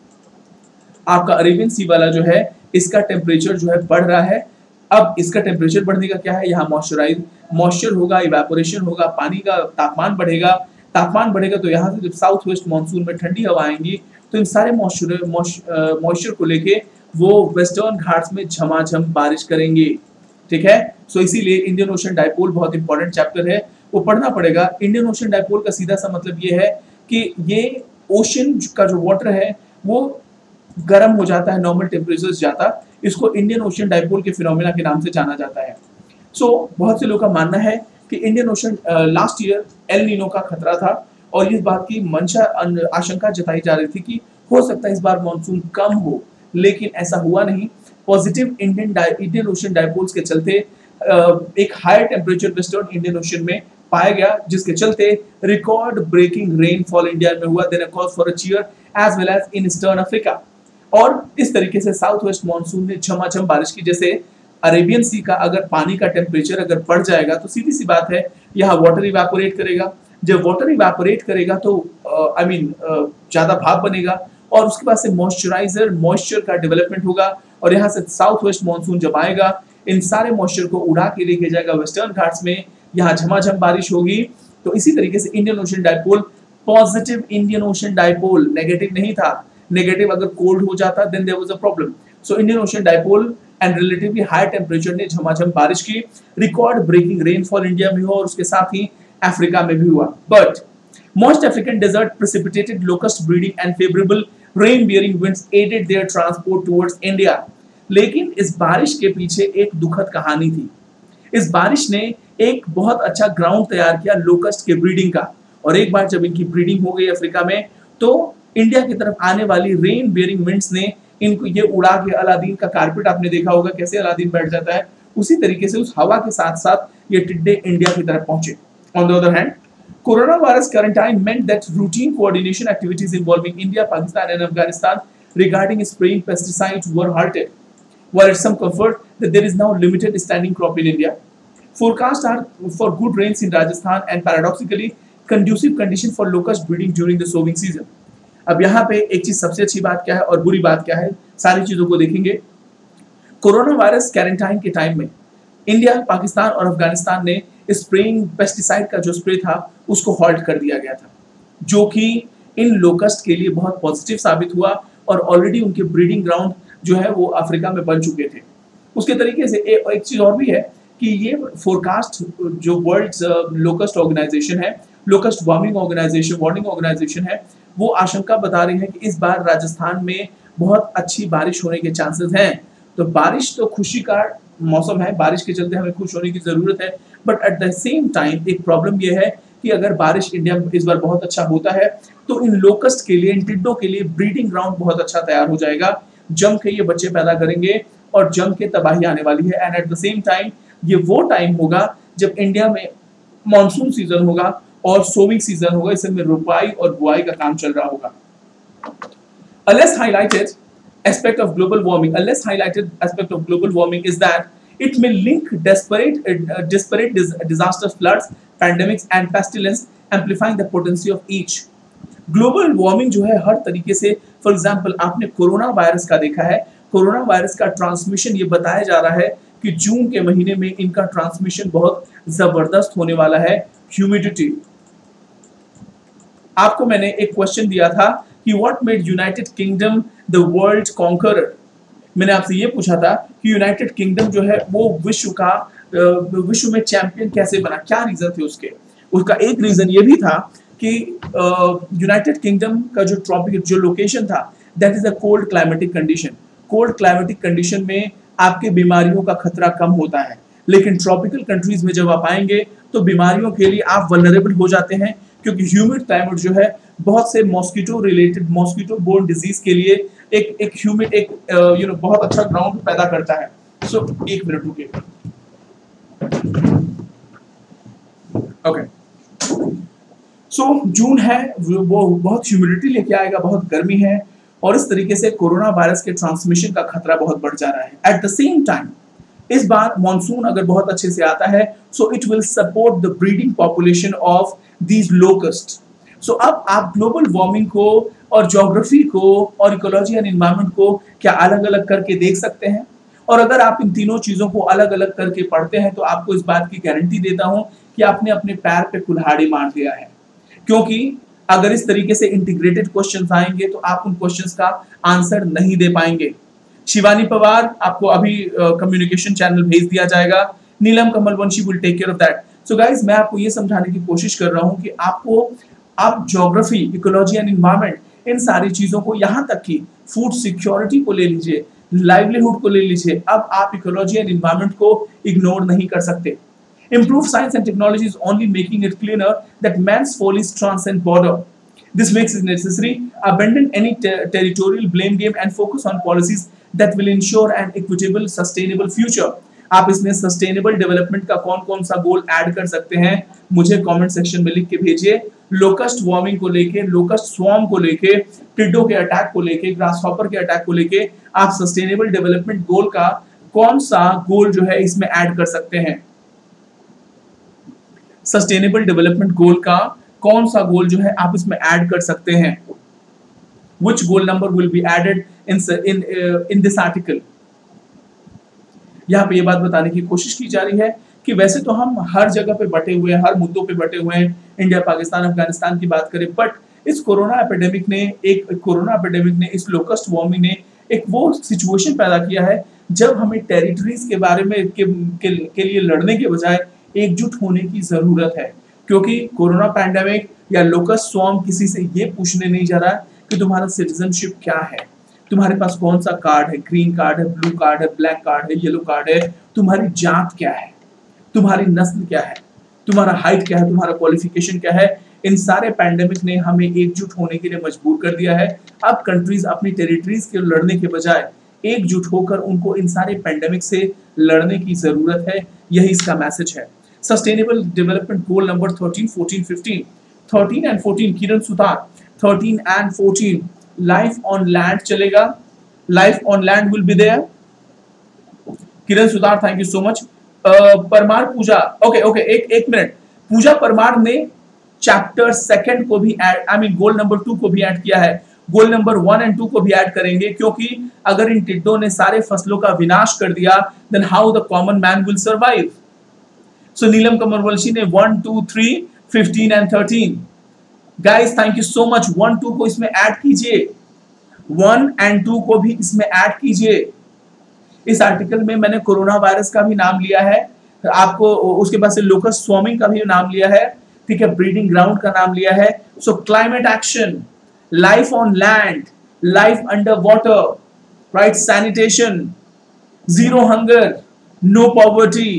आपका अरेबियन सी वाला जो है इसका टेम्परेचर जो है बढ़ रहा है। अब इसका टेम्परेचर बढ़ने का क्या है? यहाँ मॉइस्चराइज मॉइस्चर होगा, इवेपोरेशन होगा, पानी का तापमान बढ़ेगा, तापमान बढ़ेगा तो यहाँ से जब साउथ वेस्ट मानसून में ठंडी हवा आएंगी तो इन सारे मॉइस्चर मॉइस्चर को लेके वो वेस्टर्न घाट्स में झमाझम बारिश करेंगे। ठीक है, सो इसीलिए इंडियन ओशन डाइपोल बहुत इंपॉर्टेंट चैप्टर है, वो पढ़ना पड़ेगा। इंडियन ओशन डाइपोल का सीधा सा मतलब ये है कि ये ओशन का जो वाटर है वो गर्म हो जाता है, नॉर्मल टेम्परेचर से जाता, इसको इंडियन ओशन डाइपोल के फिनोमेना के नाम से जाना जाता है। सो so, बहुत से लोगों का मानना है कि Indian ocean last year El Nino का खतरा था और इस बात की मंशा आशंका जताई जा रही थी कि हो सकता है इस बार मानसून कम हो, लेकिन ऐसा हुआ नहीं। Positive Indian Indian ocean dipoles के चलते एक higher temperature western Indian ocean में पाया गया, जिसके चलते रिकॉर्ड ब्रेकिंग रेनफॉल इंडिया में हुआ। Then a cause for a cheer as well as in eastern Africa. और इस तरीके से साउथ वेस्ट मानसून ने झमाझम बारिश की। जैसे अरेबियन सी का अगर पानी का टेम्परेचर अगर बढ़ जाएगा तो सीधी सी बात है यहाँ वाटर इवेपोरेट करेगा। जब वाटर इवेपोरेट करेगा तो आई मीन ज्यादा भाप बनेगा और उसके बाद से मॉइस्चराइजर मॉइस्चर का डेवलपमेंट होगा और यहाँ से साउथ वेस्ट मानसून जब आएगा इन सारे मॉइस्चर को उड़ा के लेके जाएगा वेस्टर्न घाट्स में, यहाँ झमाझम बारिश होगी। तो इसी तरीके से Indian ocean dipole positive, Indian ocean dipole negative नहीं था। नेगेटिव अगर कोल्ड हो जाता then there was a problem. So Indian ocean dipole and relatively high temperature ने झमाझम बारिश की, रिकॉर्ड ब्रेकिंग रेनफॉल इंडिया में हुआ और उसके साथ ही अफ्रीका में भी हुआ। But most African desert precipitated locust breeding and favourable rain bearing winds aided their transport towards India. लेकिन इस बारिश के पीछे एक दुखद कहानी थी। इस बारिश ने एक बहुत अच्छा ग्राउंड तैयार किया लोकस्ट के ब्रीडिंग का, और एक बार जब इनकी ब्रीडिंग हो गई अफ्रीका में तो इंडिया की तरफ आने वाली रेन बियरिंग विंड्स ने इनको ये उड़ा के, अलादीन का कारपेट आपने देखा होगा कैसे अलादीन बैठ जाता है, उसी तरीके से उस हवा के साथ साथ ये टिड्डे इंडिया की तरफ पहुंचे। On the other hand, coronavirus quarantine meant that routine coordination activities involving India, Pakistan and Afghanistan regarding spraying pesticides were halted. While it's some comfort that there is now limited standing crop in India, forecasts are for good rains in Rajasthan and paradoxically conducive condition for locust breeding during the sowing season. अब यहाँ पे एक चीज सबसे अच्छी बात क्या है और बुरी बात क्या है, सारी चीजों को देखेंगे। कोरोना वायरस क्वारंटाइन के टाइम में इंडिया, पाकिस्तान और अफगानिस्तान ने स्प्रेइंग पेस्टिसाइड का जो स्प्रे था उसको हॉल्ट कर दिया गया था, जो कि इन लोकस्ट के लिए बहुत पॉजिटिव साबित हुआ और ऑलरेडी उनके ब्रीडिंग ग्राउंड जो है वो अफ्रीका में बन चुके थे। उसके तरीके से ए, एक चीज और भी है कि ये फोरकास्ट जो वर्ल्ड लोकस्ट ऑर्गेनाइजेशन है, locust warming organisation warning organisation है, वो आशंका बता रही है कि इस बार राजस्थान में बहुत अच्छी बारिश होने के चांसेस हैं। तो बारिश तो खुशी का मौसम है, बारिश के चलते हमें खुश होने की जरूरत है, but at the same time एक प्रॉब्लम यह है कि अगर बारिश इंडिया में इस बार बहुत अच्छा होता है तो इन लोकस्ट के लिए, इन टिड्डों के लिए ब्रीडिंग ग्राउंड बहुत अच्छा तैयार हो जाएगा, जम के ये बच्चे पैदा करेंगे और जम के तबाही आने वाली है। And at the same time ये वो टाइम होगा जब इंडिया में मॉनसून सीजन होगा और सोविंग सीजन होगा, इसमें रुपाई और बुआई का काम चल रहा होगा। A less highlighted aspect of global warming, a less highlighted aspect of global warming is that it may link desperate, uh, disparate dis disasters, floods, pandemics, and pestilence, amplifying the potency of each. Global warming जो है हर तरीके से, for example आपने corona virus का देखा है, corona virus का ट्रांसमिशन ये बताया जा रहा है कि जून के महीने में इनका ट्रांसमिशन बहुत जबरदस्त होने वाला है। ह्यूमिडिटी, आपको मैंने एक क्वेश्चन दिया था कि what made United Kingdom the world conqueror. मैंने आपसे ये पूछा था कि यूनाइटेड किंगडम जो है वो विश्व का विश्व में चैंपियन कैसे बना, क्या रीजन थे उसके। उसका एक रीजन ये भी था कि यूनाइटेड किंगडम का जो ट्रॉपिक जो लोकेशन था that is a cold climatic condition. Cold climatic condition में आपके बीमारियों का खतरा कम होता है, लेकिन ट्रॉपिकल कंट्रीज में जब आप आएंगे तो बीमारियों के लिए आप वल्नरेबल हो जाते हैं, क्योंकि ह्यूमिड क्लाइमेट जो है बहुत से mosquito related mosquito borne disease के लिए एक एक ह्यूमिड एक यू नो बहुत अच्छा ग्राउंड पैदा करता है। सो so, एक मिनट रुकिए। ओके, सो जून है वो बहुत ह्यूमिडिटी लेके आएगा, बहुत गर्मी है और इस तरीके से कोरोना वायरस के ट्रांसमिशन का खतरा बहुत बढ़ जा रहा है। एट द सेम टाइम इस बार मॉनसून अगर बहुत अच्छे से आता है so it will support the breeding population of these locust. So अब आप ग्लोबल वार्मिंग को और ज्योग्राफी को और इकोलॉजी एंड एनवायरनमेंट को क्या अलग अलग करके देख सकते हैं, और अगर आप इन तीनों चीजों को अलग अलग करके पढ़ते हैं तो आपको इस बात की गारंटी देता हूं कि आपने अपने पैर पे कुल्हाड़ी मार दिया है। क्योंकि अगर इस तरीके से इंटीग्रेटेड क्वेश्चंस आएंगे तो आप उन क्वेश्चंस का आंसर नहीं दे पाएंगे। शिवानी पवार, आपको अभी कम्युनिकेशन चैनल भेज दिया जाएगा। Neelam Kamalvanshi will take care of that. So guys, मैं आपको ये समझाने की कोशिश कर रहा हूँ कि आपको आप ज्योग्राफी, इकोलॉजी एंड एनवायरनमेंट, इन सारी चीजों को, यहाँ तक कि फूड सिक्योरिटी को ले लीजिए, लाइवलीहुड को ले लीजिए, अब आप इकोलॉजी एंड एनवायरनमेंट को इग्नोर नहीं कर सकते। Improved science and technology is only making it clearer that man's follies transcend border. This makes it necessary abandon any ter territorial blame game and focus on policies that will ensure an equitable, sustainable future. आप इसमें sustainable development का कौन कौन सा गोल add कर सकते हैं, मुझे कमेंट सेक्शन में लिख के भेजिए। लोकस्ट वार्मिंग को लेके, लोकस्ट स्वॉर्म को लेके, टिड्डो के अटैक को लेके, ग्रास हॉपर के अटैक को लेके आप सस्टेनेबल डेवलपमेंट गोल का कौन सा गोल जो है इसमें ऐड कर सकते हैं। सस्टेनेबल डेवलपमेंट गोल का कौन सा गोल जो है आप इसमें ऐड कर सकते हैं। Which goal number will be added in in uh, in this article? यहाँ पे ये बात बताने की कोशिश की जा रही है कि वैसे तो हम हर जगह पे बटे हुए हैं, हर मुद्दों पे बटे हुए हैं, इंडिया, पाकिस्तान, अफगानिस्तान की बात करें, बट इस कोरोना एपिडेमिक ने एक कोरोना एपिडेमिक ने इस लोकस्ट वार्मिंग ने एक वो सिचुएशन पैदा किया है जब हमें टेरिटरीज के बारे में के, के, के लिए लड़ने के बजाय एकजुट होने की जरूरत है, क्योंकि कोरोना पैंडेमिक या लोकस्ट स्वॉर्म किसी से ये पूछने नहीं जा रहा कि तुम्हारा सिटीजनशिप क्या है, तुम्हारे पास कौन सा कार्ड है, ग्रीन कार्ड है, ब्लू कार्ड है, ब्लैक कार्ड है, येलो कार्ड है, तुम्हारी जात क्या है, तुम्हारी नस्ल क्या है, तुम्हारा हाइट क्या है, तुम्हारा क्वालिफिकेशन क्या है। इन सारे पैंडेमिक ने हमें एकजुट होने के लिए मजबूर कर दिया है। अब कंट्रीज अपनी टेरिटरीज के लड़ने के बजाय एकजुट होकर उनको इन सारे पैंडेमिक से लड़ने की जरूरत है। यही इसका मैसेज है। Sustainable development goal number thirteen, fourteen, fifteen, thirteen and fourteen, Kiran Sutar, thirteen and fourteen, life on land चलेगा, life on land will be there. Kiran Sutar, thank you so much. Parmar Pooja, okay okay एक एक मिनट, पूजा परमार ने चैप्टर सेकंड को भी add, I mean goal number two को भी add किया है। Goal number one and two को भी ऐड करेंगे, क्योंकि अगर इन टिड्डों ने सारे फसलों का विनाश कर दिया, then how the common man will survive. So Neelam Kamarvanshi ने one, two, three, fifteen and thirteen, guys thank you so much. One two को इसमें ऐड कीजिए, वन एंड टू को भी इसमें ऐड कीजिए। इस आर्टिकल में मैंने कोरोना वायरस का भी नाम लिया है, आपको उसके बाद से लोकस्ट स्वॉर्मिंग का भी नाम लिया है, ठीक है, ब्रीडिंग ग्राउंड का नाम लिया है। So climate action, life on land, life under water, right, sanitation, zero hunger, no poverty,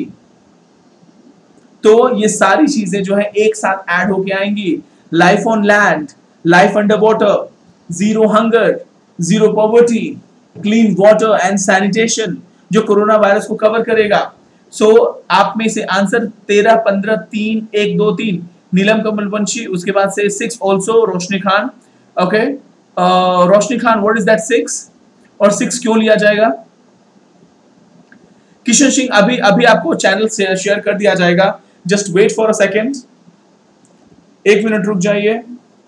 तो ये सारी चीजें जो है एक साथ ऐड होके आएंगी। Life on land, life under water, zero hunger, zero poverty, clean water and sanitation, जो कोरोना वायरस को कवर करेगा। सो so, आप में से आंसर तेरह, पंद्रह, तीन, एक, दो, तीन, नीलम कमलवंशी, उसके बाद से six also Roshni Khan, okay, Roshni Khan, what is that six, और सिक्स क्यों लिया जाएगा? किशन सिंह, अभी अभी आपको चैनल से शेयर कर दिया जाएगा, just wait for a second, एक मिनट रुक जाइए।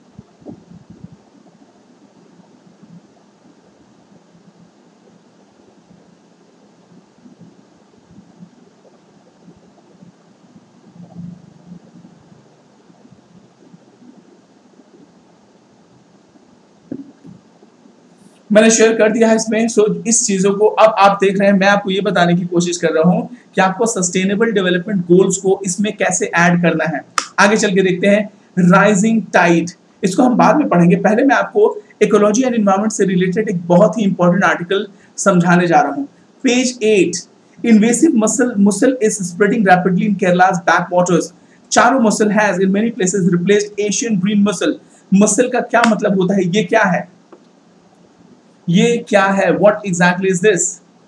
मैंने शेयर कर दिया है इसमें। सो so, इस चीजों को अब आप देख रहे हैं, मैं आपको ये बताने की कोशिश कर रहा हूं कि आपको सस्टेनेबल डेवलपमेंट गोल्स को इसमें कैसे ऐड करना है। आगे चल के देखते हैं। राइजिंग टाइड, इसको हम बाद में पढ़ेंगे, पहले मैं आपको इकोलॉजी एंड एनवायरनमेंट से रिलेटेड एक बहुत ही इंपॉर्टेंट आर्टिकल समझाने जा रहा हूं। Page eight, invasive mussel mussel is spreading rapidly in Kerala's backwaters. Charru mussel has in many places replaced Asian green mussel. Mussel का क्या मतलब होता है, ये क्या है, ये क्या है, व्हाट एग्जैक्टली इज दिस,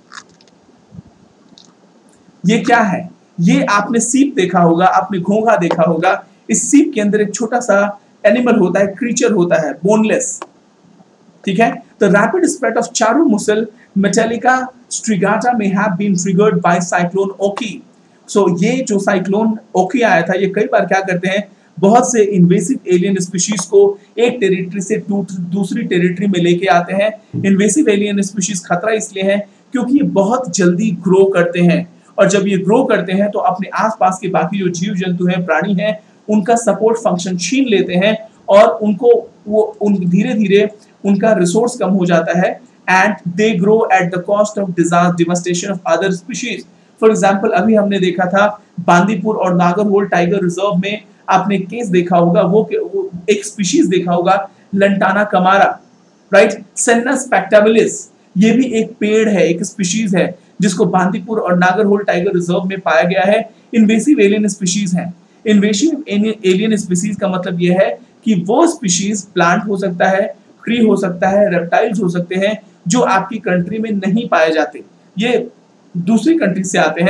ये क्या है? ये आपने सीप देखा होगा, आपने घोंघा देखा होगा। इस सीप के अंदर एक छोटा सा एनिमल होता है, क्रीचर होता है, बोनलेस, ठीक है। The rapid spread of charru mussel मेटालिका स्ट्रिगाटा may have been triggered by cyclone okay. So ये जो साइक्लोन ओकी आया था, ये कई बार क्या करते हैं, बहुत से इन्वेसिव एलियन स्पीशीज को एक टेरिटरी से दूसरी टेरिटरी में लेके आते हैं। इन्वेसिव एलियन स्पीशीज खतरा इसलिए है क्योंकि ये बहुत जल्दी ग्रो करते हैं, और जब ये ग्रो करते हैं तो अपने आसपास के बाकी जो जीव जंतु हैं, प्राणी हैं, उनका सपोर्ट फंक्शन छीन लेते हैं, और उनको वो उन धीरे धीरे उनका रिसोर्स कम हो जाता है, and they grow at the cost of disaster devastation of other species. For example, अभी हमने देखा था बांदीपुर और नागरहोल टाइगर रिजर्व में, आपने केस देखा होगा, वो, वो एक स्पीशीज देखा होगा, lantana camara, right, senna spectabilis, ये भी एक पेड़ है, एक स्पीशीज है, जिसको बांदीपुर और नागरहोल टाइगर रिजर्व में पाया गया है। इन्वेसिव एलियन स्पीशीज है। इन्वेसिव एलियन स्पीशीज का मतलब यह है कि वो स्पीशीज प्लांट हो सकता है, ट्री हो सकता है, रेप्टाइल्स हो सकते हैं, जो आपकी कंट्री में नहीं पाए जाते, ये दूसरी कंट्री से आते हैं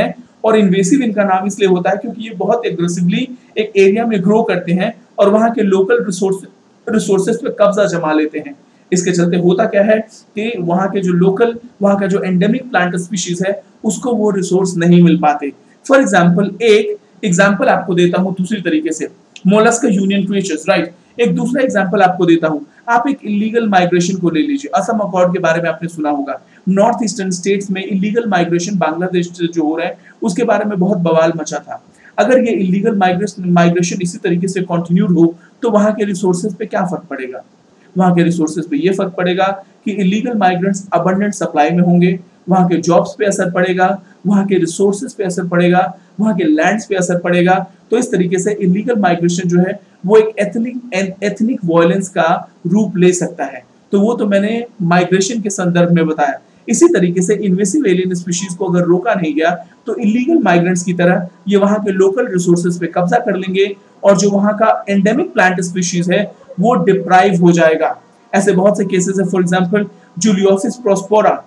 और इन्वेसिव इनका नाम इसलिए होता है क्योंकि ये बहुत एग्रेसिवली एक एरिया में ग्रो करते हैं और वहाँ के लोकल रिसोर्स रिसोर्सेज पे कब्जा जमा लेते हैं। इसके चलते होता क्या है कि वहाँ के जो लोकल वहाँ का जो एंडेमिक प्लांट स्पीशीज है उसको वो रिसोर्स नहीं मिल पाते। फॉर एग्जाम्पल एक एग्जाम्पल आपको देता हूँ दूसरी तरीके से, मोलस्का यूनियन क्रिएचर्स, राइट। एक दूसरा एग्जाम्पल आपको देता हूँ, आप एक इलीगल माइग्रेशन को ले लीजिए। असम अकॉर्ड के बारे में आपने सुना होगा। नॉर्थ ईस्टर्न स्टेट्स में इलीगल माइग्रेशन बांग्लादेश से जो हो रहा है उसके बारे में बहुत बवाल मचा था। अगर ये इलीगल माइग्रेशन माइग्रेशन इसी तरीके से कंटिन्यूड हो तो वहाँ के रिसोर्सेज पे क्या फर्क पड़ेगा? वहाँ के रिसोर्सेज पे ये फर्क पड़ेगा कि इलीगल माइग्रेंट्स अबंडेंट सप्लाई में होंगे, वहाँ के जॉब्स पे असर पड़ेगा, वहाँ के रिसोर्सेज पे असर पड़ेगा, वहाँ के लैंड्स पे असर पड़ेगा। तो इस तरीके से इलीगल माइग्रेशन जो है वो एक एथनिक एथनिक वायलेंस का रूप ले सकता है। तो वो तो मैंने माइग्रेशन के संदर्भ में बताया। इसी तरीके से इन्वेसिव एलियन स्पीशीज को अगर रोका नहीं गया तो इलीगल माइग्रेंट्स की तरह ये वहाँ के लोकल रिसोर्सेज पे कब्जा कर लेंगे और जो वहाँ का एंडेमिक प्लांट स्पीशीज है वो डिप्राइव हो जाएगा। ऐसे बहुत से केसेस है। फॉर एग्जांपल जूलियोसिस प्रोस्पोरा,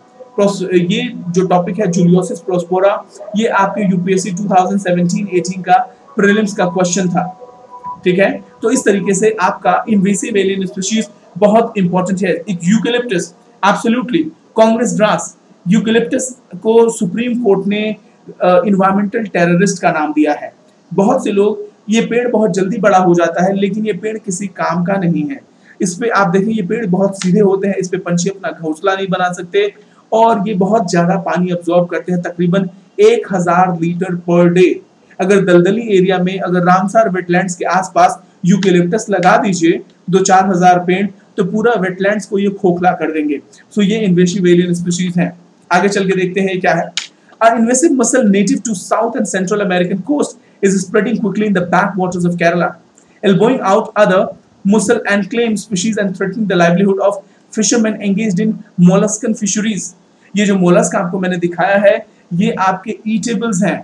ये जो टॉपिक है जूलियोसिस प्रोस्पोरा, ये आपके UPSC two thousand seventeen eighteen का प्रीलिम्स का क्वेश्चन था, ठीक है। तो इस तरीके से आपका इन्वेसिव एलियन स्पीशीज बहुत इंपॉर्टेंट है। एक eucalyptus, absolutely, congress grass, eucalyptus को सुप्रीम कोर्ट ने इन्वायरमेंटल टेररिस्ट का नाम दिया है। बहुत से लोग, ये पेड़ बहुत जल्दी बड़ा हो जाता है लेकिन ये पेड़ किसी काम का नहीं है। इस पे आप देखें ये पेड़ बहुत सीधे होते हैं, इस पे पंछी अपना घोंसला नहीं बना सकते और ये बहुत ज्यादा पानी अब्सॉर्ब करते हैं, तकरीबन एक हजार लीटर पर डे। अगर दलदली एरिया में, अगर रामसार वेटलैंड्स के आसपास यूकेलिप्टस लगा दीजिए दो चार हजार पेड़ तो पूरा वेटलैंड्स को ये खोखला कर देंगे। सो ये इन्वेसिव एलियन स्पीशीज हैं। आगे चल के देखते हैं क्या है। An invasive mussel native to South and Central American coast is spreading quickly in the backwaters of Kerala, elbowing out other mussel and claim species and threatening the livelihood of fishermen engaged in molluscan fisheries. ये जो mollusc आपको मैंने दिखाया है ये आपके eatables हैं।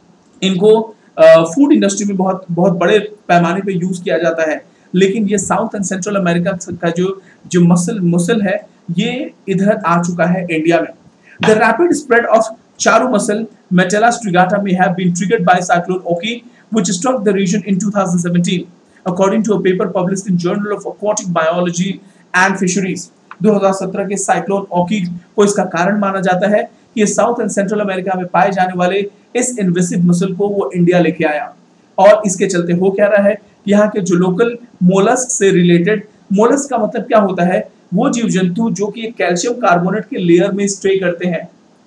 इनको फूड uh, इंडस्ट्री में बहुत बहुत बड़े पैमाने पे यूज किया जाता है, लेकिन ये साउथ एंड सेंट्रल अमेरिका का जो जो मसल मुसल है ये इधर आ चुका है इंडिया में। The rapid spread of charu mussel Metella strigata may have been triggered by cyclone Oki, which struck the region in two thousand seventeen, according to a paper published in Journal of Aquatic Biology and Fisheries. दो हज़ार सत्रह के cyclone ओकी को इसका कारण माना जाता है कि साउथ एंड सेंट्रल अमेरिका में पाए जाने वाले इस इन्वेसिव मसल को वो इंडिया लेके आया। और इसके चलते हो क्या रहा है, यहाँ के जो लोकल मोलस्क से रिलेटेड, मोलस्क का मतलब क्या होता है, वो जीव जंतु जो कि कैल्शियम कार्बोनेट के लेयर में स्टे करते हैं।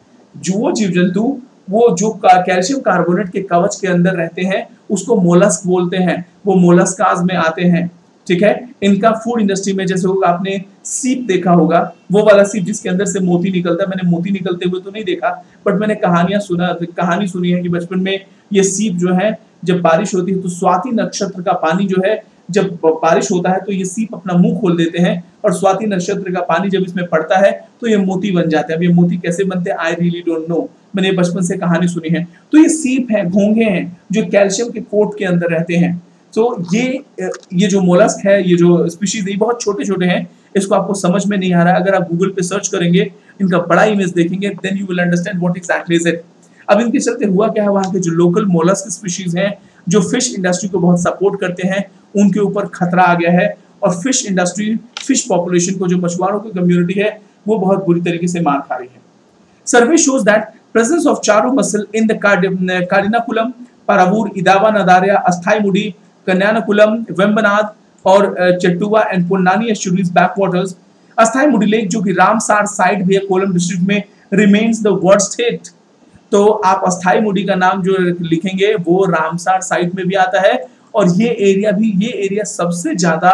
जो वो जीव जंतु वो जो कैल्शियम कार्बोनेट के कवच के अंदर रहते हैं उसको मोलस्क बोलते हैं, वो मोलस्काज में आते हैं, ठीक है। इनका फूड इंडस्ट्री में जैसे होगा, आपने सीप देखा होगा, वो वाला सीप जिसके अंदर से मोती निकलता है। मैंने मोती निकलते हुए तो नहीं देखा, बट मैंने कहानियां सुना कहानी सुनी है कि बचपन में ये सीप जो है जब बारिश होती है तो स्वाति नक्षत्र का पानी जो है, जब बारिश होता है तो ये सीप अपना मुंह खोल देते हैं और स्वाति नक्षत्र का पानी जब इसमें पड़ता है तो ये मोती बन जाते हैं। अब ये मोती कैसे बनते हैं आई रियली डोंट नो, मैंने बचपन से कहानी सुनी है। तो ये सीप हैं, घोंघे हैं जो कैल्शियम के कोट के अंदर रहते हैं। तो ये ये जो मोलस्क है, ये जो स्पीशीज है, बहुत छोटे छोटे हैं, इसको आपको समझ में नहीं आ रहा है। अगर आप गूगल पे सर्च करेंगे, इनका बड़ा इमेज देखेंगे, then you will understand what exactly is it. अब इनके चलते हुआ क्या है, वहाँ के जो लोकल मोलस्क स्पीशीज हैं जो फिश इंडस्ट्री को बहुत सपोर्ट करते हैं, उनके ऊपर खतरा आ गया है और फिश इंडस्ट्री, फिश पॉपुलेशन को, जो मछुआरों की कम्युनिटी है, वो बहुत बुरी तरीके से मार खा रही है। Survey shows that presence of charru mussel in the Kadinamkulam, Paravur, Edava Nadayara, Ashtamudi, Kayamkulam, Vembanad और Chettuva and Ponnani estuaries backwaters. Ashtamudi lake जो कि रामसार साइट भी है कोलम डिस्ट्रिक्ट में, रिमेन्स द वर्स्ट हिट। तो आप अस्थाईमुडी का नाम जो लिखेंगे वो रामसार साइट में भी आता है और ये एरिया भी, ये एरिया सबसे ज्यादा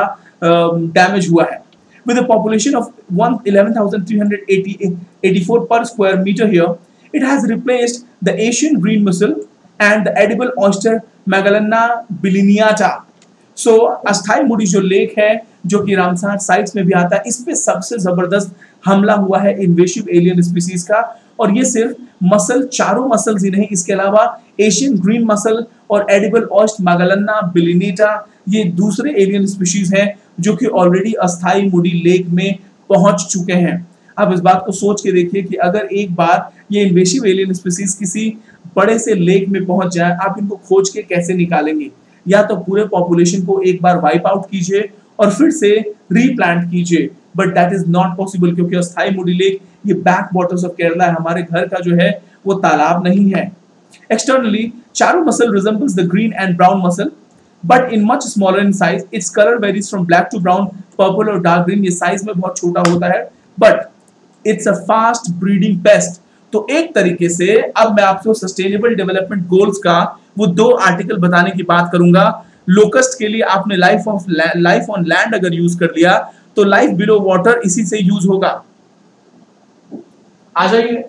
डैमेज uh, हुआ है। With a population of eleven thousand three hundred eighty-four per square meter here, it has replaced the Asian green mussel and the edible oyster Magellana bilineata. So Ashtamudi जो lake है जो कि Ramsar sites में भी आता है, इस पे सबसे जबरदस्त हमला हुआ है इन्वेसिव एलियन स्पीसीज का। और ये सिर्फ मसल, चारों मसल्स ही नहीं, इसके अलावा एशियन ग्रीन मसल और एडिबल ऑयस्ट मैगेलेना बिलिनेटा, ये दूसरे एलियन स्पीशीज हैं जो कि ऑलरेडी अस्थाईमुडी लेक में पहुंच चुके हैं। आप इस बात को सोच के देखिए कि अगर एक बार ये इन्वेसिव एलियन स्पीसीज किसी बड़े से लेक में पहुंच जाए, आप इनको खोज के कैसे निकालेंगे? या तो पूरे पॉपुलेशन को एक बार वाइप आउट कीजिए और फिर से रीप्लांट कीजिए, but that is not possible, क्योंकि अस्थाई मूडी लेक ये बैक वाटर्स ऑफ केरला है, हमारे घर का जो है वो तालाब नहीं है। Externally charru mussel resembles the green and brown mussel, but in much smaller in size. Its color varies from black to brown, purple और dark green. ये साइज में बहुत छोटा होता है, but it's a fast breeding pest. तो एक तरीके से अब मैं आपको सस्टेनेबल डेवलपमेंट गोल्स का वो दो आर्टिकल बताने की बात करूंगा। लोकस्ट के लिए आपने life of life on land अगर यूज कर लिया तो लाइफ बिलो वाटर इसी से यूज होगा। आ जाइए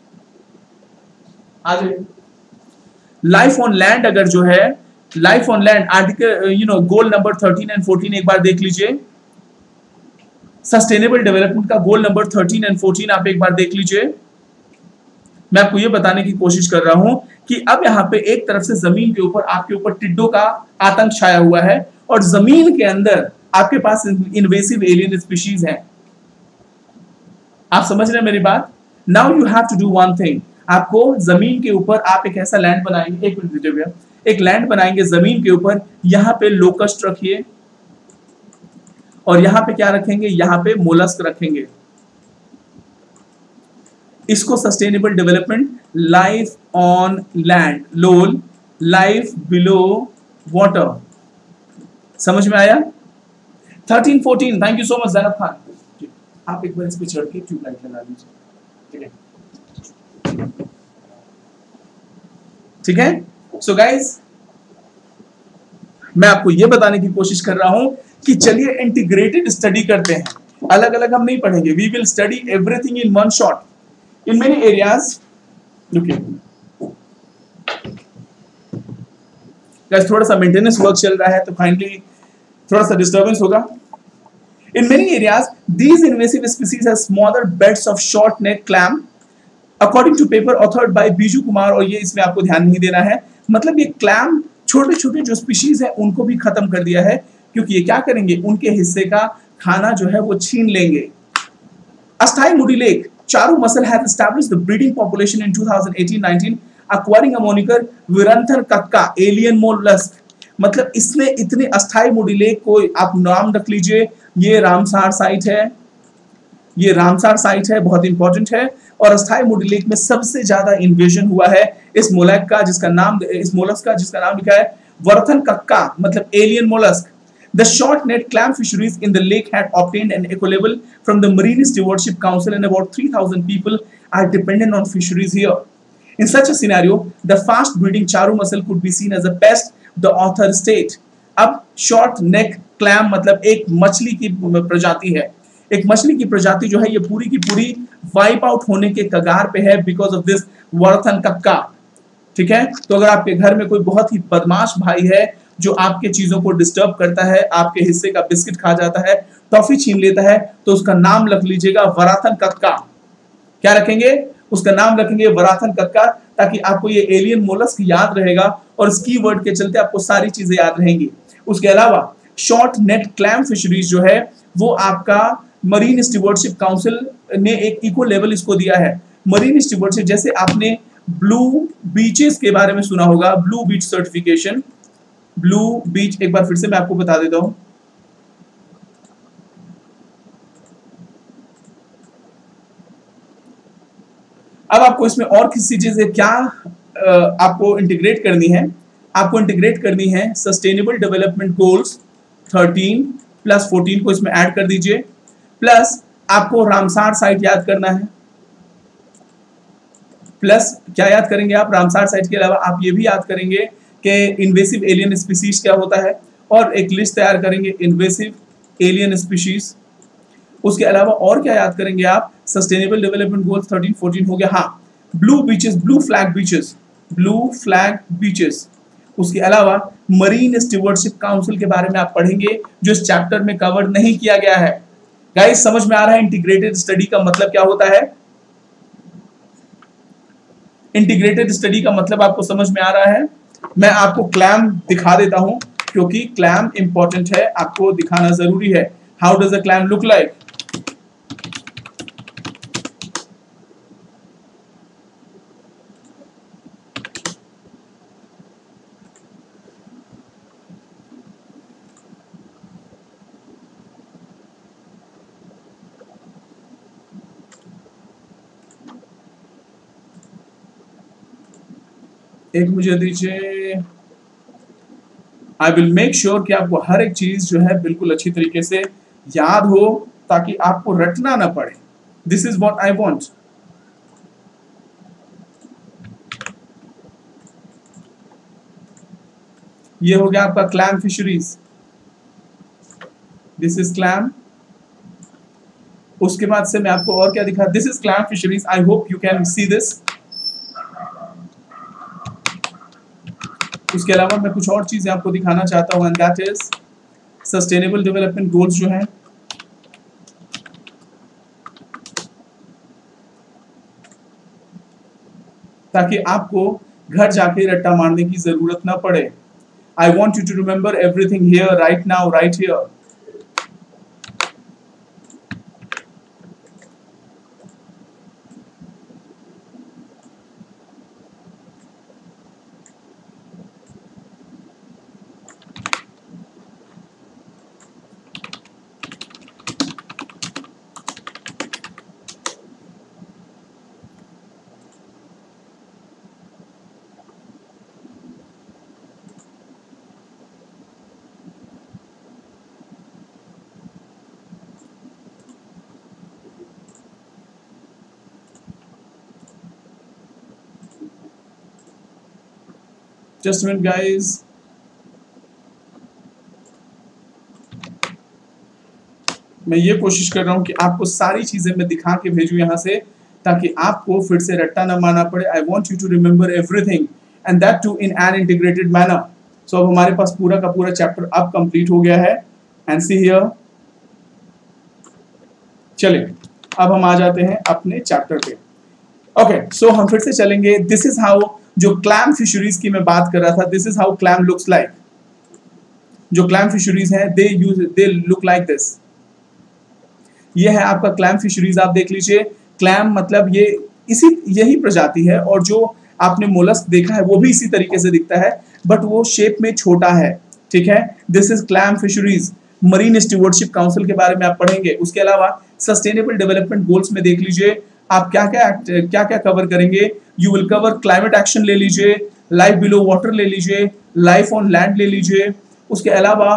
आ जाइए लाइफ ऑन लैंड अगर जो है life on land article you know goal number thirteen and fourteen एक बार देख लीजिए। सस्टेनेबल डेवलपमेंट का goal number thirteen and fourteen आप एक बार देख लीजिए। मैं आपको ये बताने की कोशिश कर रहा हूं कि अब यहां पे एक तरफ से जमीन के ऊपर आपके ऊपर टिड्डों का आतंक छाया हुआ है और जमीन के अंदर आपके पास इन्वेसिव एलियन स्पीशीज हैं। आप समझ रहे हैं मेरी बात? Now you have to do one thing. आपको जमीन के ऊपर आप एक ऐसा लैंड बनाएंगे, एक मिनट दीजिए भैया, एक लैंड बनाएंगे जमीन के ऊपर, यहां पे लोकस्ट रखिए और यहां पे क्या रखेंगे, यहां पे मोलस्क रखेंगे। इसको sustainable development life on land, लोल लाइफ बिलो वाटर। समझ में आया? Thirteen fourteen, thank you so much Zainab Khan. आप एक बार इस पे चढ़ के ट्यूबलाइट लगा दीजिए, ठीक है? ठीक है। सो गाइज, मैं आपको यह बताने की कोशिश कर रहा हूं कि चलिए इंटीग्रेटेड स्टडी करते हैं, अलग अलग हम नहीं पढ़ेंगे। We will study everything in one shot in many areas. रुकिए गाइज, थोड़ा सा मेंटेनेंस वर्क चल रहा है तो काइंडली थोड़ा सा डिस्टर्बेंस होगा। In many areas, these invasive species have smaller beds of short neck clam, according to paper authored by Biju Kumar. और ये इसमें आपको ध्यान नहीं देना है, मतलब ये क्लैम छोटे छोटे जो स्पीशीज है उनको भी खत्म कर दिया है, क्योंकि ये क्या करेंगे, उनके हिस्से का खाना जो है वो छीन लेंगे। Ashtamudi lake charru mussel has established the breeding population in twenty eighteen nineteen, acquiring a moniker विरंथर कक्का एलियन मोलस्क। मतलब इसने इतने अस्थाई मूडी लेक को आप नाम रख लीजिए, ये रामसार साइट है, ये रामसार साइट है, बहुत इंपॉर्टेंट है। और अस्थाई मूडी लेक में सबसे ज्यादा इन्वेजन हुआ है इस मोलस्क का, जिसका नाम इस मोलस्क का जिसका नाम लिखा है वरथन कक्का, मतलब alien mollusc. The short net clam fisheries in the lake had obtained an ecolabel from the Marine Stewardship Council, and about three thousand people are dependent on fisheries here. In such a scenario, the fast breeding charu mussel could be seen as a pest, the author state. अब short neck clam मतलब एक मछली की प्रजाति है, एक मछली की प्रजाति जो है ये पूरी की पूरी वाइप आउट होने के कगार पे है बिकॉज ऑफ दिस वरथन कक्का। ठीक है, तो अगर आपके घर में कोई बहुत ही बदमाश भाई है जो आपके चीजों को डिस्टर्ब करता है, आपके हिस्से का बिस्किट खा जाता है, टॉफी छीन लेता है, तो उसका नाम रख लीजिएगा वराथन कक्का। क्या रखेंगे? उसका नाम रखेंगे वराथन कक्का, ताकि आपको ये एलियन मोलस्क याद रहेगा और इस कीवर्ड के चलते आपको सारी चीजें याद रहेंगी। उसके अलावा शॉर्ट नेट क्लैम फिशरीज जो है वो आपका मरीन स्टीवर्डशिप काउंसिल ने एक इको लेवल इसको दिया है। मरीन स्टीवर्डशिप, जैसे आपने ब्लू बीचेस के बारे में सुना होगा, blue beach certification, blue beach एक बार फिर से मैं आपको बता देता हूं। अब आपको इसमें और किसी चीजें क्या आपको इंटीग्रेट करनी है, आपको इंटीग्रेट करनी है sustainable development goals thirteen plus fourteen को इसमें ऐड कर दीजिए, प्लस आपको रामसार साइट याद करना है, प्लस क्या याद करेंगे आप, रामसार साइट के अलावा आप ये भी याद करेंगे कि इन्वेसिव एलियन स्पीशीज क्या होता है, और एक लिस्ट तैयार करेंगे इन्वेसिव एलियन स्पीशीज। उसके अलावा और क्या याद करेंगे आप, sustainable development goals thirteen fourteen हो गया, हाँ blue beaches, blue flag beaches, blue flag beaches. उसके अलावा मरीन स्टीवर्डशिप काउंसिल के बारे में आप पढ़ेंगे जो इस चैप्टर में कवर नहीं किया गया है। गाइस समझ में आ रहा है इंटीग्रेटेड स्टडी का मतलब क्या होता है? इंटीग्रेटेड स्टडी का मतलब आपको समझ में आ रहा है? मैं आपको क्लैम दिखा देता हूं क्योंकि क्लैम इंपॉर्टेंट है, आपको दिखाना जरूरी है। How does a clam look like? एक मुझे दीजिए। आई विल मेक श्योर कि आपको हर एक चीज जो है बिल्कुल अच्छी तरीके से याद हो, ताकि आपको रटना ना पड़े। This is what I want. ये हो गया आपका clam fisheries, this is clam. उसके बाद से मैं आपको और क्या दिखा, this is clam fisheries. I hope you can see this. उसके अलावा मैं कुछ और चीजें आपको दिखाना चाहता हूं, and that is sustainable development goals जो हैं, ताकि आपको घर जाके रट्टा मारने की जरूरत ना पड़े। I want you to remember everything here right now right here. Just a minute, guys. मैं ये कोशिश कर रहा हूं कि आपको सारी चीजें मैं दिखा के भेजूं यहां से, ताकि आपको फिर से रट्टा ना मारना पड़े। I want you to remember everything and that too in an integrated manner. So अब हमारे पास पूरा का पूरा चैप्टर अब कंप्लीट हो गया है। एंड सी हियर, चलिए अब हम आ जाते हैं अपने चैप्टर पे। ओके, सो हम फिर से चलेंगे। दिस इज हाउ, जो क्लैम फिशरीज की मैं बात कर रहा था, this is how clam looks like. जो क्लैम फिशरीज हैं, they use they look like this. ये है आपका क्लैम फिशरीज, आप देख लीजिए। क्लैम मतलब ये इसी यही प्रजाति है, और जो आपने मोलस्क देखा है वो भी इसी तरीके से दिखता है, बट वो शेप में छोटा है। ठीक है, this is clam fisheries. Marine stewardship council के बारे में आप पढ़ेंगे। उसके अलावा सस्टेनेबल डेवलपमेंट गोल्स में देख लीजिए आप क्या क्या क्या क्या कवर करेंगे। You will cover climate action ले लीजिए, लाइफ बिलो वाटर ले लीजिए, लाइफ ऑन लैंड ले लीजिए, उसके अलावा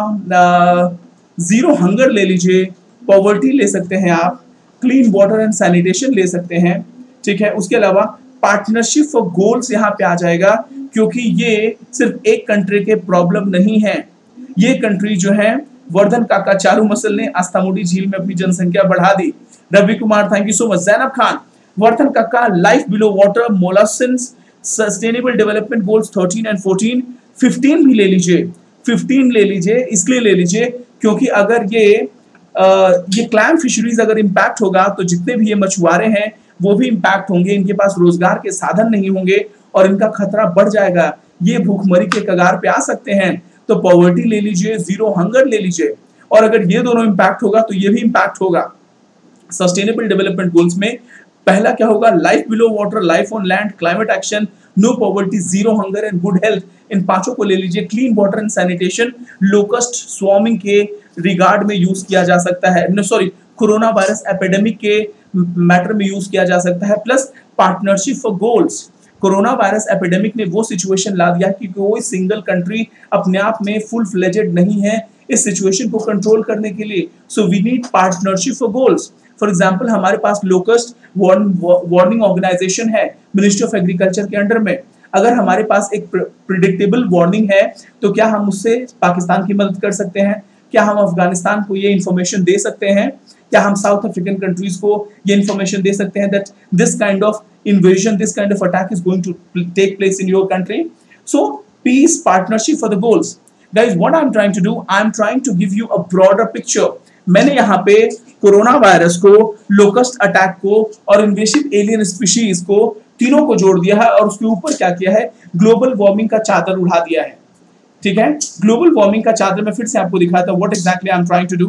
जीरो हंगर ले लीजिए, पॉवर्टी ले सकते हैं आप, क्लीन वाटर एंड सैनिटेशन ले सकते हैं। ठीक है, उसके अलावा पार्टनरशिप फॉर गोल्स यहाँ पे आ जाएगा, क्योंकि ये सिर्फ एक कंट्री के प्रॉब्लम नहीं है। ये कंट्री जो है, वर्धन काका चारू मसल ने आस्तामोडी झील में अपनी जनसंख्या बढ़ा दी। Ravi Kumar, thank you so much. Zainab Khan, वर्धन काका, life below water, molluscs, sustainable development goals thirteen and fourteen, fifteen भी ले लीजिए, फिफ्टीन ले लीजिए। इसलिए ले लीजिए क्योंकि अगर ये आ, ये क्लैम फिशरीज अगर इम्पैक्ट होगा तो जितने भी ये मछुआरे हैं वो भी इम्पैक्ट होंगे, इनके पास रोजगार के साधन नहीं होंगे और इनका खतरा बढ़ जाएगा, ये भूखमरी के कगार पे आ सकते हैं। तो पॉवर्टी ले लीजिए, जीरो हंगर ले लीजिए, और अगर ये दोनों इम्पैक्ट होगा तो ये भी इम्पैक्ट होगा। सस्टेनेबल डेवलपमेंट गोल्स में पहला क्या होगा, life below water, life on land, climate action, no poverty, zero hunger and good health. इन पांचों को ले लीजिए। Clean water and sanitation locust swarming के रिगार्ड में यूज किया जा सकता है, no sorry corona virus epidemic के मैटर में यूज किया जा सकता है। Plus partnership for goals, corona virus epidemic ने वो सिचुएशन ला दिया कि कोई सिंगल कंट्री अपने आप में फुल फ्लेजेड नहीं है इस सिचुएशन को कंट्रोल करने के लिए। So we need partnership for goals. For example, हमारे पास लोकस्ट वार्निंग ऑर्गेनाइजेशन है मिनिस्ट्री ऑफ एग्रीकल्चर के अंडर में। अगर हमारे पास एक प्रिडिक्टेबल वार्निंग है तो क्या हम उससे पाकिस्तान की मदद कर सकते हैं? क्या हम अफगानिस्तान को ये इंफॉर्मेशन दे सकते हैं? क्या हम साउथ अफ्रीकन कंट्रीज को ये इंफॉर्मेशन दे सकते हैं that this kind of invasion, this kind of attack is going to take place in your country? So peace, partnership for the goals. Guys, what I'm trying to do, I'm trying to give you a broader picture. मैंने यहाँ पे corona virus को, locust attack को और invasive alien species को, तीनों को जोड़ दिया है और उसके ऊपर क्या किया है, ग्लोबल वार्मिंग का चादर उड़ा दिया है। ठीक है, ग्लोबल वार्मिंग का चादर मैं फिर से आपको दिखाता हूँ, what exactly I'm trying to do.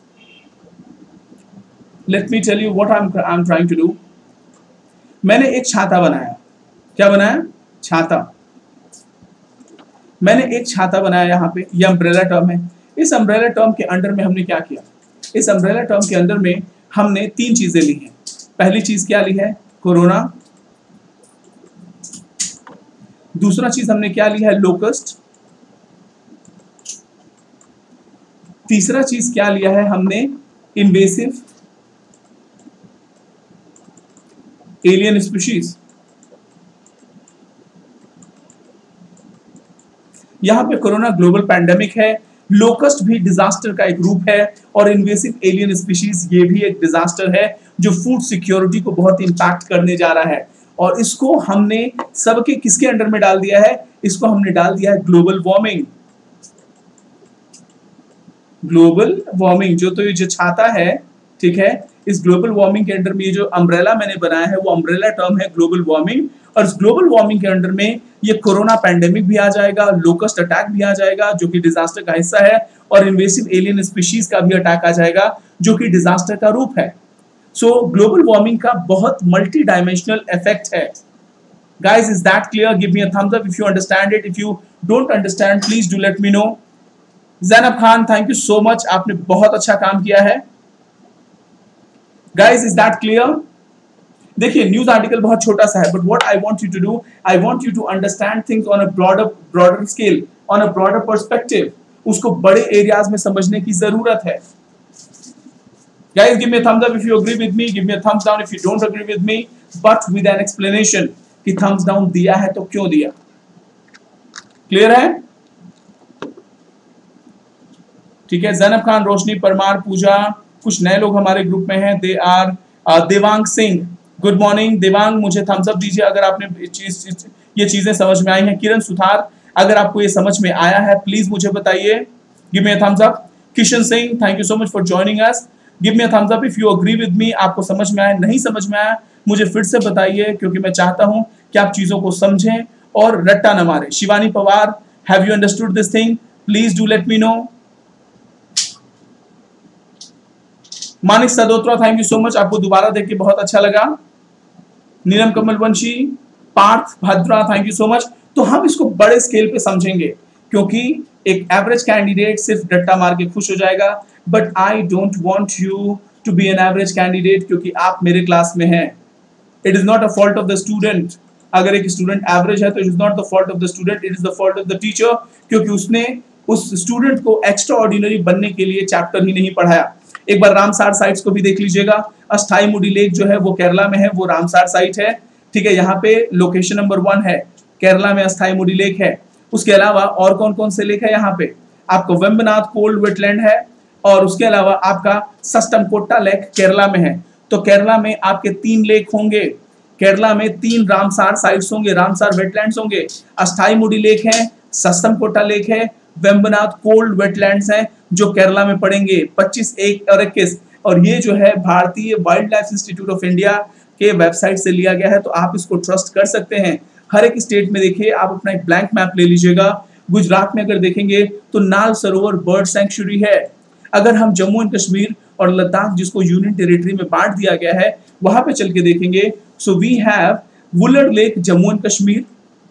Let me tell you what I'm I'm trying to do. मैंने एक छाता बनाया। क्या बनाया? छाता। मैंने एक छाता बनाया यहाँ पे, ये अम्ब्रेला टर्म है। इस अम्ब्रेला टर्म के अंडर में हमने क्या किया, इस अम्ब्रेला टर्म के अंदर में हमने तीन चीजें ली हैं। पहली चीज क्या ली है, कोरोना। दूसरा चीज हमने क्या लिया है, लोकस्ट। तीसरा चीज क्या लिया है हमने, इन्वेसिव एलियन स्पीशीज। यहां पे कोरोना ग्लोबल पैंडेमिक है, लोकस्ट भी डिजास्टर का एक रूप है, और इन्वेसिव एलियन स्पीशीज ये भी एक डिजास्टर है जो फूड सिक्योरिटी को बहुत इंपैक्ट करने जा रहा है। और इसको हमने सबके किसके अंडर में डाल दिया है, इसको हमने डाल दिया है ग्लोबल वार्मिंग। ग्लोबल वार्मिंग जो तो ये जो छाता है, ठीक है, इस ग्लोबल वार्मिंग के अंडर में ये जो अम्ब्रेला मैंने बनाया है वो अम्ब्रेला टर्म है ग्लोबल वार्मिंग। और इस ग्लोबल वार्मिंग के अंडर में ये कोरोना पैंडेमिक भी आ जाएगा, लोकस्ट अटैक भी आ जाएगा जो कि डिजास्टर का हिस्सा है, और इन्वेसिव एलियन स्पीशीज का भी अटैक आ जाएगा जो कि डिजास्टर का रूप है। सो ग्लोबल वार्मिंग का बहुत मल्टी डायमेंशनल इफेक्ट है। Guys, is that clear? Give me a thumbs up if you understand it. If you don't understand please do let me know. Zainab Khan, thank you so much, आपने बहुत अच्छा काम किया है। Guys, is that clear? देखिए, news article बहुत छोटा सा है, but what I want you to do, I want you to understand things on a broader broader scale, on a broader perspective. उसको बड़े एरियाज में समझने की जरूरत है। Guys, give me a thumbs up if you agree with me, give me a thumbs down if you don't agree with me, but with an explanation कि thumbs down दिया है तो क्यों दिया। क्लियर है? ठीक है। ज़ैनब खान, रोशनी परमार, पूजा, कुछ नए लोग हमारे ग्रुप में हैं। They are Devang Singh, good morning Devang, मुझे थम्स अप दीजिए अगर आपने चीज ये चीजें समझ में आई हैं। किरण सुथार, अगर आपको ये समझ में आया है प्लीज मुझे बताइए, give me a thumbs up. Kishan Singh, thank you so much for joining us, give me a thumbs up if you agree with me. आपको समझ में आया, नहीं समझ में आया मुझे फिर से बताइए, क्योंकि मैं चाहता हूं कि आप चीजों को समझें और रट्टा न मारे। Shivani Pawar, have you understood this thing, please do let me know. Manik Sadotra, thank you so much, आपको दोबारा देख के बहुत अच्छा लगा। Neelam Kamal Vanshi, Parth Bhadra, thank you so much. तो हम इसको बड़े स्केल पे समझेंगे, क्योंकि एक एवरेज कैंडिडेट सिर्फ रट्टा मार के खुश हो जाएगा, but I don't want you to be an average candidate, क्योंकि आप मेरे क्लास में हैं। It is not a fault of the student. अगर एक स्टूडेंट एवरेज है तो it is not the fault of the student, it is the fault of the teacher, क्योंकि उसने उस स्टूडेंट को एक्स्ट्रा ऑर्डिनरी बनने के लिए चैप्टर ही नहीं पढ़ाया। एक बार रामसार साइट्स को भी देख लीजिएगा। अस्थाई मुडी लेक जो है वो केरला में है, वो रामसार साइट है, ठीक है। यहाँ पे लोकेशन नंबर वन है, केरला में अस्थाई मुडी लेक है। उसके अलावा और कौन कौन से लेक है यहाँ पे, आपको वेम्बनाथ कोल्ड वेटलैंड है, और उसके अलावा आपका सस्टमकोट्टा लेक केरला में है। तो केरला में आपके तीन लेक होंगे, केरला में तीन रामसार साइट्स होंगे, रामसार वेटलैंड्स होंगे। अस्थाई मुडी लेक है, सस्टमकोट्टा लेक है, वेम्बनाथ कोल्ड वेटलैंड्स हैं जो केरला में पड़ेंगे। पच्चीस, एक और इक्कीस, और ये जो है भारतीय wild life institute of India के वेबसाइट से लिया गया है, तो आप इसको ट्रस्ट कर सकते हैं। हर एक स्टेट में देखिए, आप अपना एक ब्लैंक मैप ले लीजिएगा। गुजरात में अगर देखेंगे तो नाल सरोवर बर्ड सैंक्चुरी है। अगर हम जम्मू एंड कश्मीर और लद्दाख, जिसको यूनियन टेरिटरी में बांट दिया गया है, वहां पे चल के देखेंगे, so we have Wular lake Jammu and Kashmir.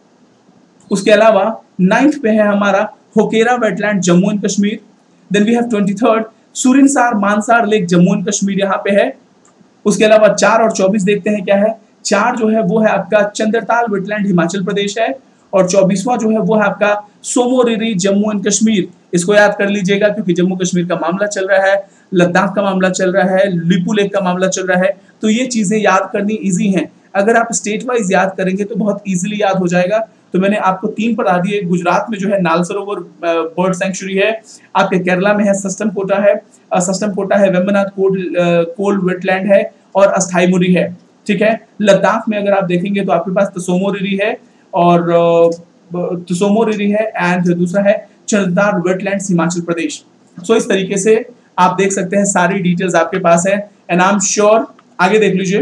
उसके अलावा नाइन्थ पे है हमारा Hokera wetland Jammu and Kashmir. Then we have twenty third Surinsar Mansar lake Jammu and Kashmir यहाँ पे है। उसके अलावा चार और चौबीस देखते हैं क्या है। चार जो है वो है आपका चंद्रताल वेटलैंड हिमाचल प्रदेश है, और चौबीसवां जो है वो है आपका सोमोरिरी जम्मू एंड कश्मीर। इसको याद कर लीजिएगा, क्योंकि जम्मू कश्मीर का मामला चल रहा है, लद्दाख का मामला चल रहा है, लिपू लेक का मामला चल रहा है, तो ये चीजें याद करनी इजी हैं। अगर आप स्टेट वाइज याद करेंगे तो बहुत इजीली याद हो जाएगा। तो मैंने आपको तीन पढ़ा दिए। गुजरात में जो है नाल सरोवर बर्ड सैंक्चुरी है, आपके केरला में है सस्टमकोटा है, सस्टमकोटा है, वेम्बनाथ कोल्ड कोल्ड वेटलैंड है, और अस्थाई मुडी है, ठीक है। लद्दाख में अगर आप देखेंगे तो आपके पास तसोमोरिरी है, और तसोमोरिरी है, एंड दूसरा है चंद्रताल वेटलैंड्स हिमाचल प्रदेश। सो इस तरीके से आप देख सकते हैं, सारी डिटेल्स आपके पास है, एंड आई एम श्योर। आगे देख लीजिए,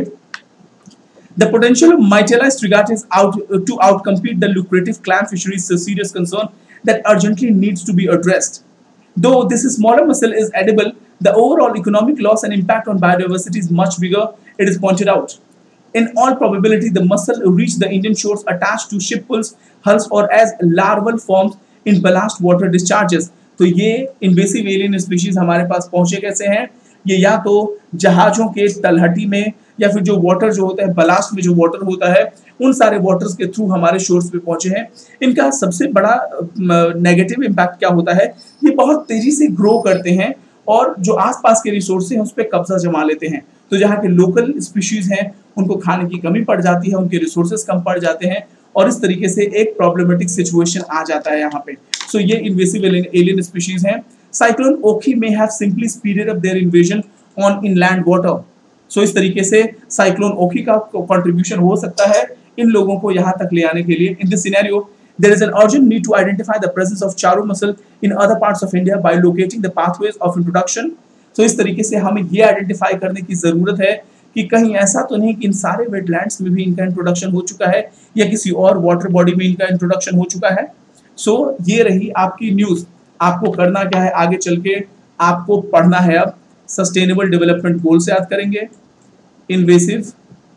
the potential of Mytilus strigatus out uh, to outcompete the lucrative clam fishery is a serious concern that urgently needs to be addressed. Though this smaller mussel is edible, the overall economic loss and impact on biodiversity is much bigger, it is pointed out. In all probability, the mussel reached the Indian shores attached to ship hulls, hulls or as larval forms in ballast water discharges. तो ये invasive alien species हमारे पास पहुंचे कैसे हैं? ये या तो जहाजों के तलहटी में या फिर जो वाटर जो होता है बलास्ट में जो वाटर होता है उन सारे वाटर्स के थ्रू हमारे शोर्स पे पहुंचे हैं। इनका सबसे बड़ा नेगेटिव इम्पैक्ट क्या होता है, ये बहुत तेजी से ग्रो करते हैं और जो आसपास के रिसोर्स हैं उस पर कब्जा जमा लेते हैं। तो जहाँ के लोकल स्पीशीज हैं उनको खाने की कमी पड़ जाती है, उनके रिसोर्सेज कम पड़ जाते हैं और इस तरीके से एक प्रॉब्लमेटिक सिचुएशन आ जाता है यहाँ पे। सो so, ये इन्वेसिव एलियन स्पीशीज हैं। साइक्लोन ओखी में have simply speeded up their invasion on inland water. So इस तरीके से साइक्लोन ओखी का कंट्रीब्यूशन हो सकता है इन लोगों को यहाँ तक ले आने के लिए। In this scenario there is an urgent need to identify the presence of charu mussel in other parts of India by locating the pathways of introduction. So इस तरीके से हमें ये आइडेंटिफाई करने की जरूरत है कि कहीं ऐसा तो नहीं कि इन सारे वेटलैंड्स में भी इनका इंट्रोडक्शन हो चुका है या किसी और वाटर बॉडी में इनका इंट्रोडक्शन हो चुका है। सो so, ये रही आपकी न्यूज। आपको करना क्या है, आगे चल के आपको पढ़ना है अब सस्टेनेबल डेवलपमेंट गोल्स याद करेंगे, इन्वेसिव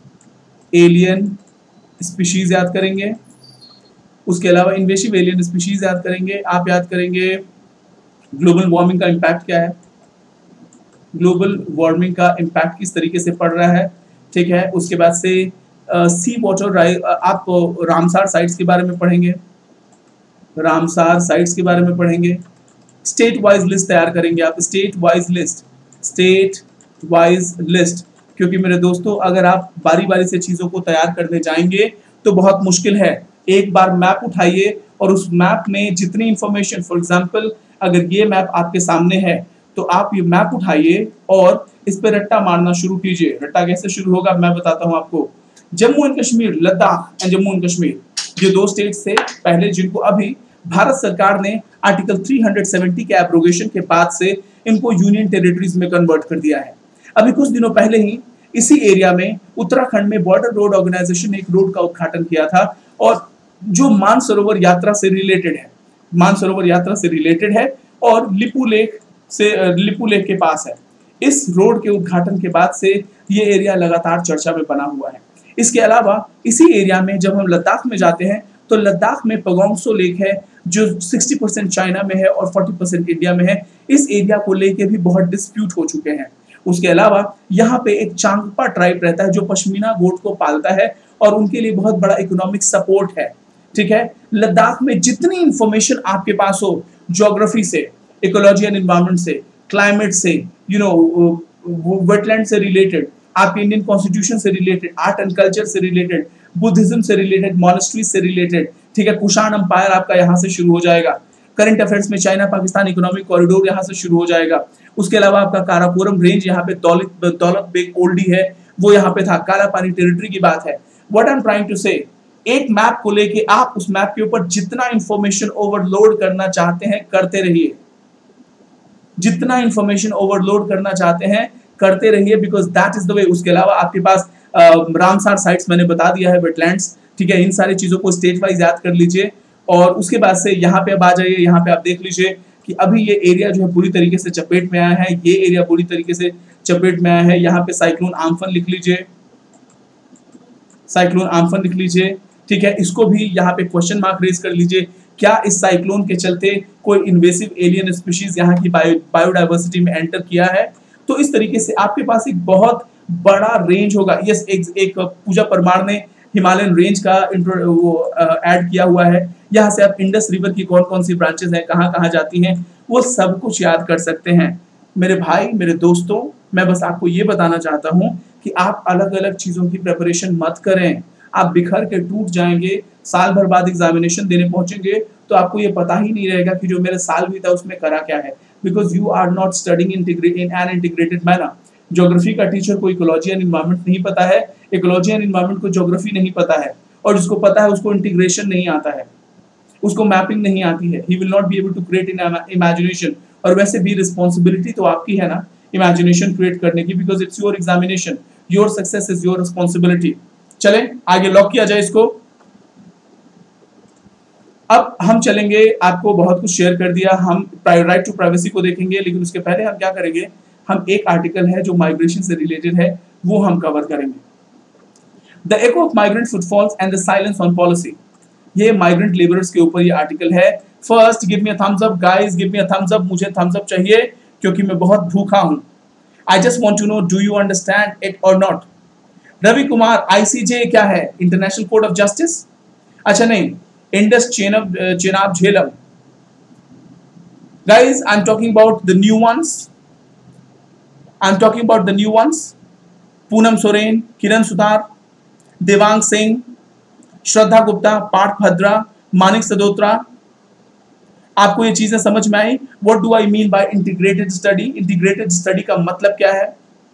एलियन स्पीशीज याद करेंगे, उसके अलावा इन्वेसिव एलियन स्पीशीज याद करेंगे। आप याद करेंगे ग्लोबल वार्मिंग का इम्पैक्ट क्या है, ग्लोबल वार्मिंग का इम्पैक्ट किस तरीके से पड़ रहा है, ठीक है। उसके बाद से सी वाटर आप रामसार साइट्स के बारे में पढ़ेंगे, रामसार साइट्स के बारे में पढ़ेंगे। स्टेट वाइज लिस्ट तैयार करेंगे आप, state wise list, state wise list, क्योंकि मेरे दोस्तों अगर आप बारी बारी से चीज़ों को तैयार करने जाएंगे तो बहुत मुश्किल है। एक बार मैप उठाइए और उस मैप में जितनी इंफॉर्मेशन, फॉर एग्जांपल अगर ये मैप आपके सामने है तो आप ये मैप उठाइए और इस पे रट्टा मारना शुरू कीजिए। रट्टा कैसे शुरू होगा मैं बताता हूँ आपको। Jammu and Kashmir, Ladakh and Jammu and Kashmir, ये दो स्टेट्स थे पहले जिनको अभी भारत सरकार ने आर्टिकल तीन सौ सत्तर के एब्रोगेशन के बाद से इनको यूनियन टेरिटरीज में कन्वर्ट कर दिया है। अभी कुछ दिनों पहले ही इसी एरिया में उत्तराखंड में बॉर्डर रोड ऑर्गेनाइजेशन ने एक रोड का उद्घाटन किया था और जो मानसरोवर यात्रा से रिलेटेड है, मानसरोवर यात्रा से रिलेटेड है और लिपू लेक से लिपू लेक के पास है। इस रोड के उद्घाटन के बाद से ये एरिया लगातार चर्चा में बना हुआ है। इसके अलावा इसी एरिया में जब हम लद्दाख में जाते हैं तो लद्दाख में पगोंगसो लेक है जो साठ परसेंट चाइना में है और चालीस परसेंट इंडिया में है। इस एरिया को लेके भी बहुत डिस्प्यूट हो चुके हैं। उसके अलावा यहाँ पे एक चांगपा ट्राइब रहता है जो पश्मीना गोट को पालता है और उनके लिए बहुत बड़ा इकोनॉमिक सपोर्ट है, ठीक है। लद्दाख में जितनी इंफॉर्मेशन आपके पास हो, ज्योग्राफी से, इकोलॉजी एंड एनवायरनमेंट से, क्लाइमेट से, यू नो वेटलैंड से रिलेटेड, आपके इंडियन कॉन्स्टिट्यूशन से रिलेटेड, आर्ट एंड कल्चर से रिलेटेड, बुद्धिज्म से रिलेटेड, मॉनेस्ट्रीज से रिलेटेड, ठीक है। कुशान एम्पायर आपका यहाँ से शुरू हो जाएगा। करंट अफेयर्स में चाइना पाकिस्तान इकोनॉमिक कॉरिडोर यहाँ से शुरू हो जाएगा। उसके अलावा आपका काराकोरम रेंज यहाँ पे दौलत दौलत बेग ओल्डी है वो यहाँ पे था। काला पानी टेरिटरी की बात है। What I am trying to say, एक मैप को लेके आप उस मैप के ऊपर जितना इंफॉर्मेशन ओवरलोड करना चाहते हैं करते रहिए, जितना इंफॉर्मेशन ओवरलोड करना चाहते हैं करते रहिए, because that is the way. उसके अलावा आपके पास रामसार साइट्स मैंने बता दिया है, वेटलैंड्स, ठीक है। इन सारी चीजों को स्टेट वाइज याद कर लीजिए और उसके बाद से यहाँ पे अब आ जाइए। यहाँ पे आप देख लीजिए कि अभी ये एरिया जो है पूरी तरीके से चपेट में आया है, ये एरिया पूरी तरीके से चपेट में आया है। यहाँ पे साइक्लोन आम्फन लिख लीजिए, साइक्लोन आम्फन लिख लीजिए, ठीक है। इसको भी यहाँ पे क्वेश्चन मार्क रेज कर लीजिए, क्या इस साइक्लोन के चलते कोई इन्वेसिव एलियन स्पीशीज यहाँ की बायो बायोडाइवर्सिटी में एंटर किया है। तो इस तरीके से आपके पास एक बहुत बड़ा रेंज होगा। यस, एक, एक पूजा परमार ने हिमालयन रेंज का इंट्रो वो ऐड किया हुआ है। यहाँ से आप इंडस रिवर की कौन कौन सी ब्रांचेस हैं, कहाँ कहाँ जाती हैं, वो सब कुछ याद कर सकते हैं। मेरे भाई, मेरे दोस्तों, मैं बस आपको ये बताना चाहता हूँ कि आप अलग अलग चीज़ों की प्रिपरेशन मत करें। आप बिखर के टूट जाएंगे, साल भर बाद एग्जामिनेशन देने पहुंचेंगे तो आपको ये पता ही नहीं रहेगा कि जो मेरा साल भी था उसमें करा क्या है, because you are not studying in an integrated manner. Geography का टीचर को इकोलॉजी एंड एनवायरनमेंट नहीं पता है, इकोलॉजी एंड एनवायरनमेंट को ज्योग्राफी नहीं पता है, और जिसको पता है उसको इंटीग्रेशन नहीं आता है, उसको मैपिंग नहीं आती है। He will not be able to create in imagination. और वैसे भी रिस्पॉन्सिबिलिटी तो आपकी है ना इमेजिनेशन क्रिएट करने की, because it's your examination, your success is your responsibility. चलें आगे लॉक किया जाए इसको। अब हम चलेंगे, आपको बहुत कुछ शेयर कर दिया, हम राइट टू प्राइवेसी को देखेंगे, लेकिन उसके पहले हम क्या करेंगे, हम एक आर्टिकल है जो माइग्रेशन से रिलेटेड है वो हम कवर करेंगे। The echo of migrant footfalls and the silence on policy, ये माइग्रेंट लेबरर्स के ऊपर ये आर्टिकल है। First give me a thumbs up guys, give me a thumbs up, मुझे थम्स अप चाहिए क्योंकि मैं बहुत भूखा हूं। I just want to know do you understand it और नॉट। रवि कुमार, आईसीजे क्या है? International court of justice? अच्छा नहीं, Indus Chenab Chenab Jhelum. Guys, I am talking about the new ones, I am talking about the new ones. Poonam Soren, Kiran Sutar, Devang Singh, Shraddha Gupta, Parth Bhadra, Manik Sadotra. आपको ये चीजें समझ में आई? What do I mean by integrated study? Integrated study का मतलब क्या है?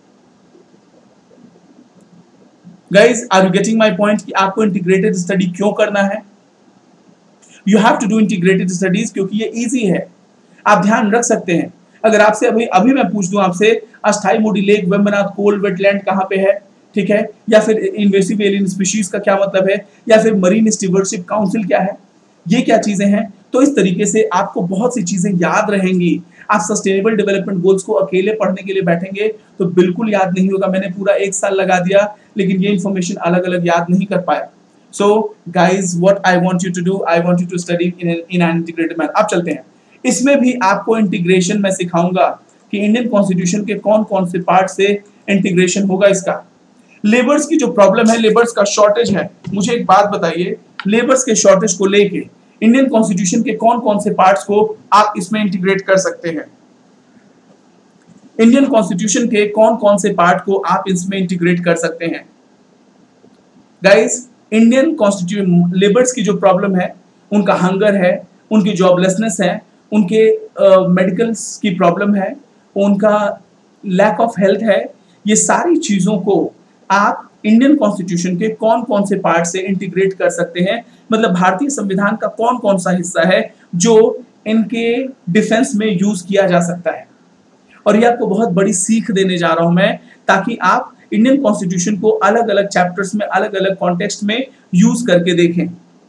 Guys, are you getting my point कि आपको इंटीग्रेटेड स्टडी क्यों करना है? You have to do integrated studies क्योंकि ये इजी है, आप ध्यान रख सकते हैं। अगर आपसे अभी अभी मैं पूछ दूं आपसे, अस्थाई मोडी लेक वेम्बनाथ कोल्ड वेटलैंड कहाँ पे है, ठीक है, या फिर इन्वेसिव एलियन स्पीशीज का क्या मतलब है, या फिर मरीन स्टीवर्डशिप काउंसिल क्या है, ये क्या चीजें हैं, तो इस तरीके से आपको बहुत सी चीजें याद रहेंगी। आप सस्टेनेबल डेवलपमेंट गोल्स को अकेले पढ़ने के लिए बैठेंगे तो बिल्कुल याद नहीं होगा। मैंने पूरा एक साल लगा दिया लेकिन ये इंफॉर्मेशन अलग अलग याद नहीं कर पाया। So guys, what I want you to do, I want you to study in in an integrated manner. अब चलते हैं, इसमें भी आपको इंटीग्रेशन में सिखाऊंगा कि इंडियन कॉन्स्टिट्यूशन के कौन कौन से पार्ट से इंटीग्रेशन होगा इसका। लेबर्स की जो प्रॉब्लम है, लेबर्स का शॉर्टेज है, मुझे एक बात बताइए, लेबर्स के शॉर्टेज को लेके इंडियन कॉन्स्टिट्यूशन के कौन कौन से पार्ट्स को आप इसमें इंटीग्रेट कर सकते हैं? इंडियन कॉन्स्टिट्यूशन के कौन कौन से पार्ट को आप इसमें इंटीग्रेट कर सकते हैं? गाइस, इंडियन कॉन्स्टिट्यूशन लेबर्स की जो प्रॉब्लम है, उनका हंगर है, उनकी जॉबलेसनेस है, उनके मेडिकल्स uh, की प्रॉब्लम है, उनका लैक ऑफ हेल्थ है, ये सारी चीजों को आप इंडियन कॉन्स्टिट्यूशन के कौन कौन से पार्ट से इंटीग्रेट कर सकते हैं? मतलब भारतीय संविधान का कौन कौन सा हिस्सा है जो इनके डिफेंस में यूज किया जा सकता है। और ये आपको बहुत बड़ी सीख देने जा रहा हूं मैं, ताकि आप इंडियन कॉन्स्टिट्यूशन को अलग अलग चैप्टर्स में, अलग अलग कॉन्टेक्स्ट में यूज करके देखें।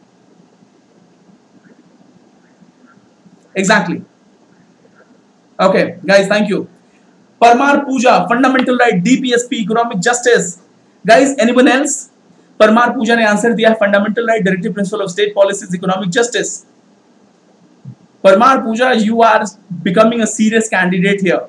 Exactly, okay guys, thank you. Parmar Pooja, fundamental right, DPSP, economic justice. Guys, anyone else? Parmar Pooja ने आंसर दिया है fundamental right, directive principle of state policies, economic justice. Parmar Pooja, you are becoming a serious candidate here.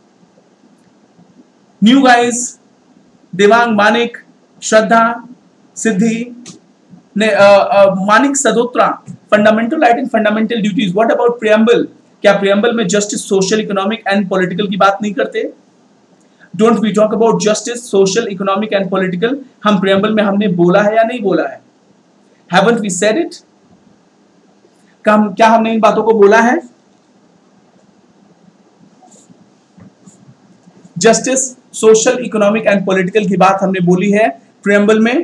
New guys, Devang, Manik, Shraddha, Siddhi, ने Manik Sadotra, fundamental right and fundamental duties. What about preamble? क्या preamble में justice, social, economic and political की बात नहीं करते? Don't we talk about justice, social, economic and political? हम preamble में हमने बोला है या नहीं बोला है? Haven't we said it? क्या हमने इन बातों को बोला है? Justice, social, economic and political की बात हमने बोली है प्रियम्बल में।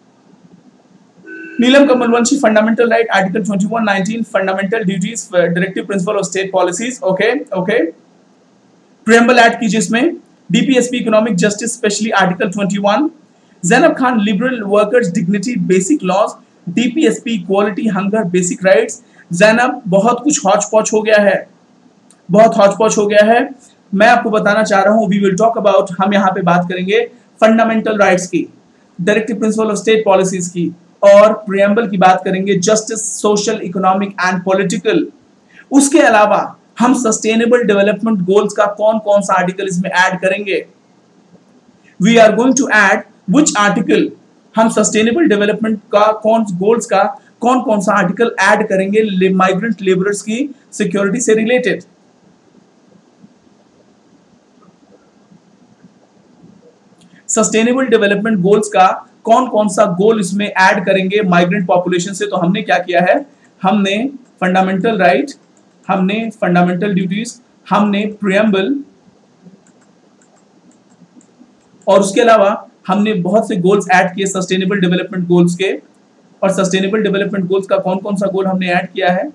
Neelam Kamalvanshi, fundamental right, article इक्कीस, उन्नीस, fundamental duties, directive principle of state policies. Okay okay, preamble add कीजिए इसमें। DPSP, economic justice, specially article इक्कीस। Zainab Khan, liberal workers dignity, basic laws, DPSP, equality, hunger, basic rights. Zainab, बहुत कुछ हौच पौच हो गया है, बहुत हौच पौच हो गया है। मैं आपको बताना चाह रहा हूं, वी विल टॉक अबाउट, हम यहाँ पे बात करेंगे फंडामेंटल राइट्स की, directive principle of state policies की, और प्रियम्बल की बात करेंगे, justice, social, economic and political. उसके अलावा हम सस्टेनेबल डेवलपमेंट गोल्स का कौन कौन सा आर्टिकल इसमें ऐड करेंगे? We are going to add which article? हम सस्टेनेबल डेवलपमेंट का कौन गोल्स का कौन कौन सा आर्टिकल ऐड करेंगे माइग्रेंट लेबरर्स की सिक्योरिटी से रिलेटेड? सस्टेनेबल डेवलपमेंट गोल्स का कौन कौन सा गोल इसमें ऐड करेंगे माइग्रेंट पॉपुलेशन से? तो हमने क्या किया है, हमने फंडामेंटल राइट, हमने फंडामेंटल ड्यूटीज, हमने प्रियम्बल, और उसके अलावा हमने बहुत से गोल्स ऐड किए सस्टेनेबल डेवलपमेंट गोल्स के। और सस्टेनेबल डेवलपमेंट गोल्स का कौन कौन सा गोल हमने ऐड किया है?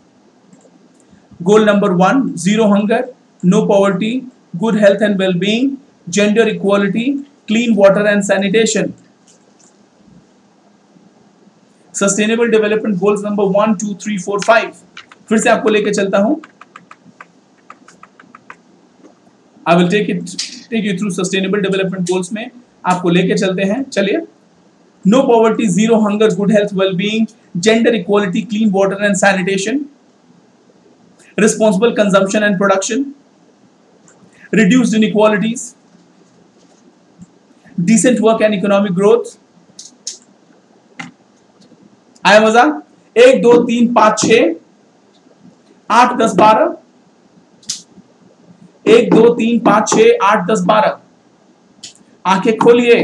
Goal number one, zero hunger, no poverty, good health and wellbeing, gender equality, clean water and sanitation. Sustainable development goals number one, two, three, four, five. फिर से आपको लेके चलता हूं, I will take it take you through sustainable development goals में आपको लेके चलते हैं। चलिए, no poverty, zero hunger, good health wellbeing, gender equality, clean water and sanitation, responsible consumption and production, reduced inequalities, decent work and economic growth, आया मजा? एक दो तीन पांच छह आठ दस बारह, एक दो तीन पांच छह आठ दस बारह, आंखें खोलिए,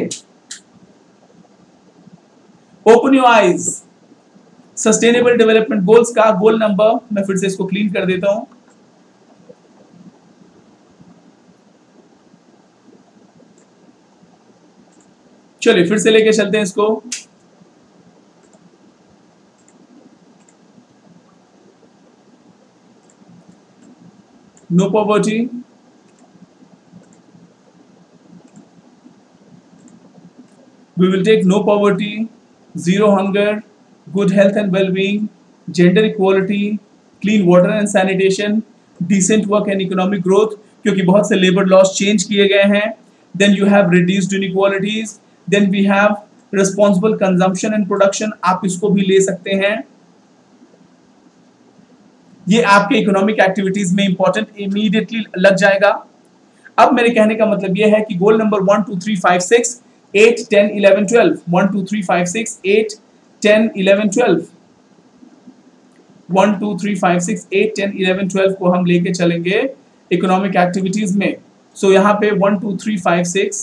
open your eyes. Sustainable development goals का गोल नंबर, मैं फिर से इसको क्लीन कर देता हूं, चलिए फिर से लेके चलते हैं इसको। No poverty, we will take no poverty, zero hunger, good health and well-being, gender equality, clean water and sanitation, decent work and economic growth, क्योंकि बहुत से लेबर लॉस चेंज किए गए हैं। Then you have reduced inequalities, then we have responsible consumption and production, आप इसको भी ले सकते हैं। ये आपके इकोनॉमिक एक्टिविटीज में इंपॉर्टेंट इमीडिएटली लग जाएगा। अब मेरे कहने का मतलब ये है कि goal number one two three five six eight ten eleven twelve, one two three five six eight ten eleven twelve, one two three five six eight ten eleven twelve को हम लेके चलेंगे इकोनॉमिक एक्टिविटीज में। सो so, यहाँ पे one two three five six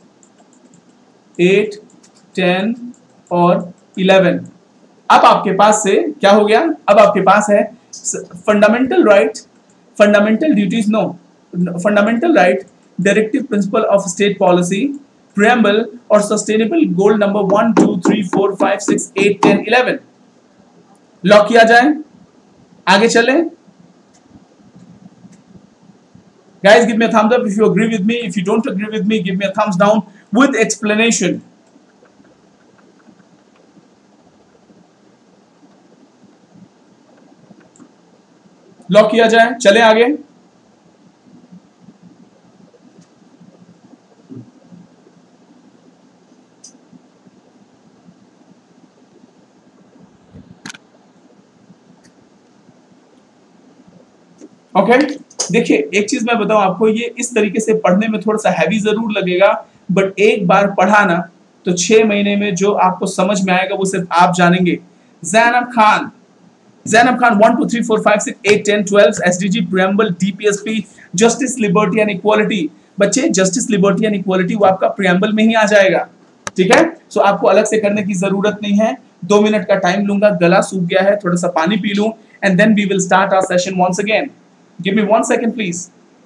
eight ten और eleven. अब आपके पास से क्या हो गया? अब आपके पास है fundamental right, fundamental duties, no fundamental right, directive principle of state policy, preamble और sustainable goal number one two three four five six eight ten eleven. Lock किया जाए, आगे चले। Guys, give me a thumbs up if you agree with me. If you don't agree with me, give me a thumbs down with explanation. Lock किया जाए, चले आगे। Okay okay? देखिए एक चीज मैं बताऊं आपको, ये इस तरीके से पढ़ने में थोड़ा सा हैवी जरूर लगेगा, बट एक बार पढ़ा ना तो छह महीने में जो आपको समझ में आएगा वो सिर्फ आप जानेंगे। Zainab Khan, Zainab Khan one two three four five six eight ten twelve, SDG, preamble, DPSP, justice, liberty and equality. बच्चे जस्टिस, लिबर्टी एंड इक्वालिटी वो आपका प्रियम्बल में ही आ जाएगा, ठीक है? सो so, आपको अलग से करने की जरूरत नहीं है। दो मिनट का टाइम लूंगा, गला सूख गया है, थोड़ा सा पानी पी लूं, and then we will start our session once again. Give me one second, please.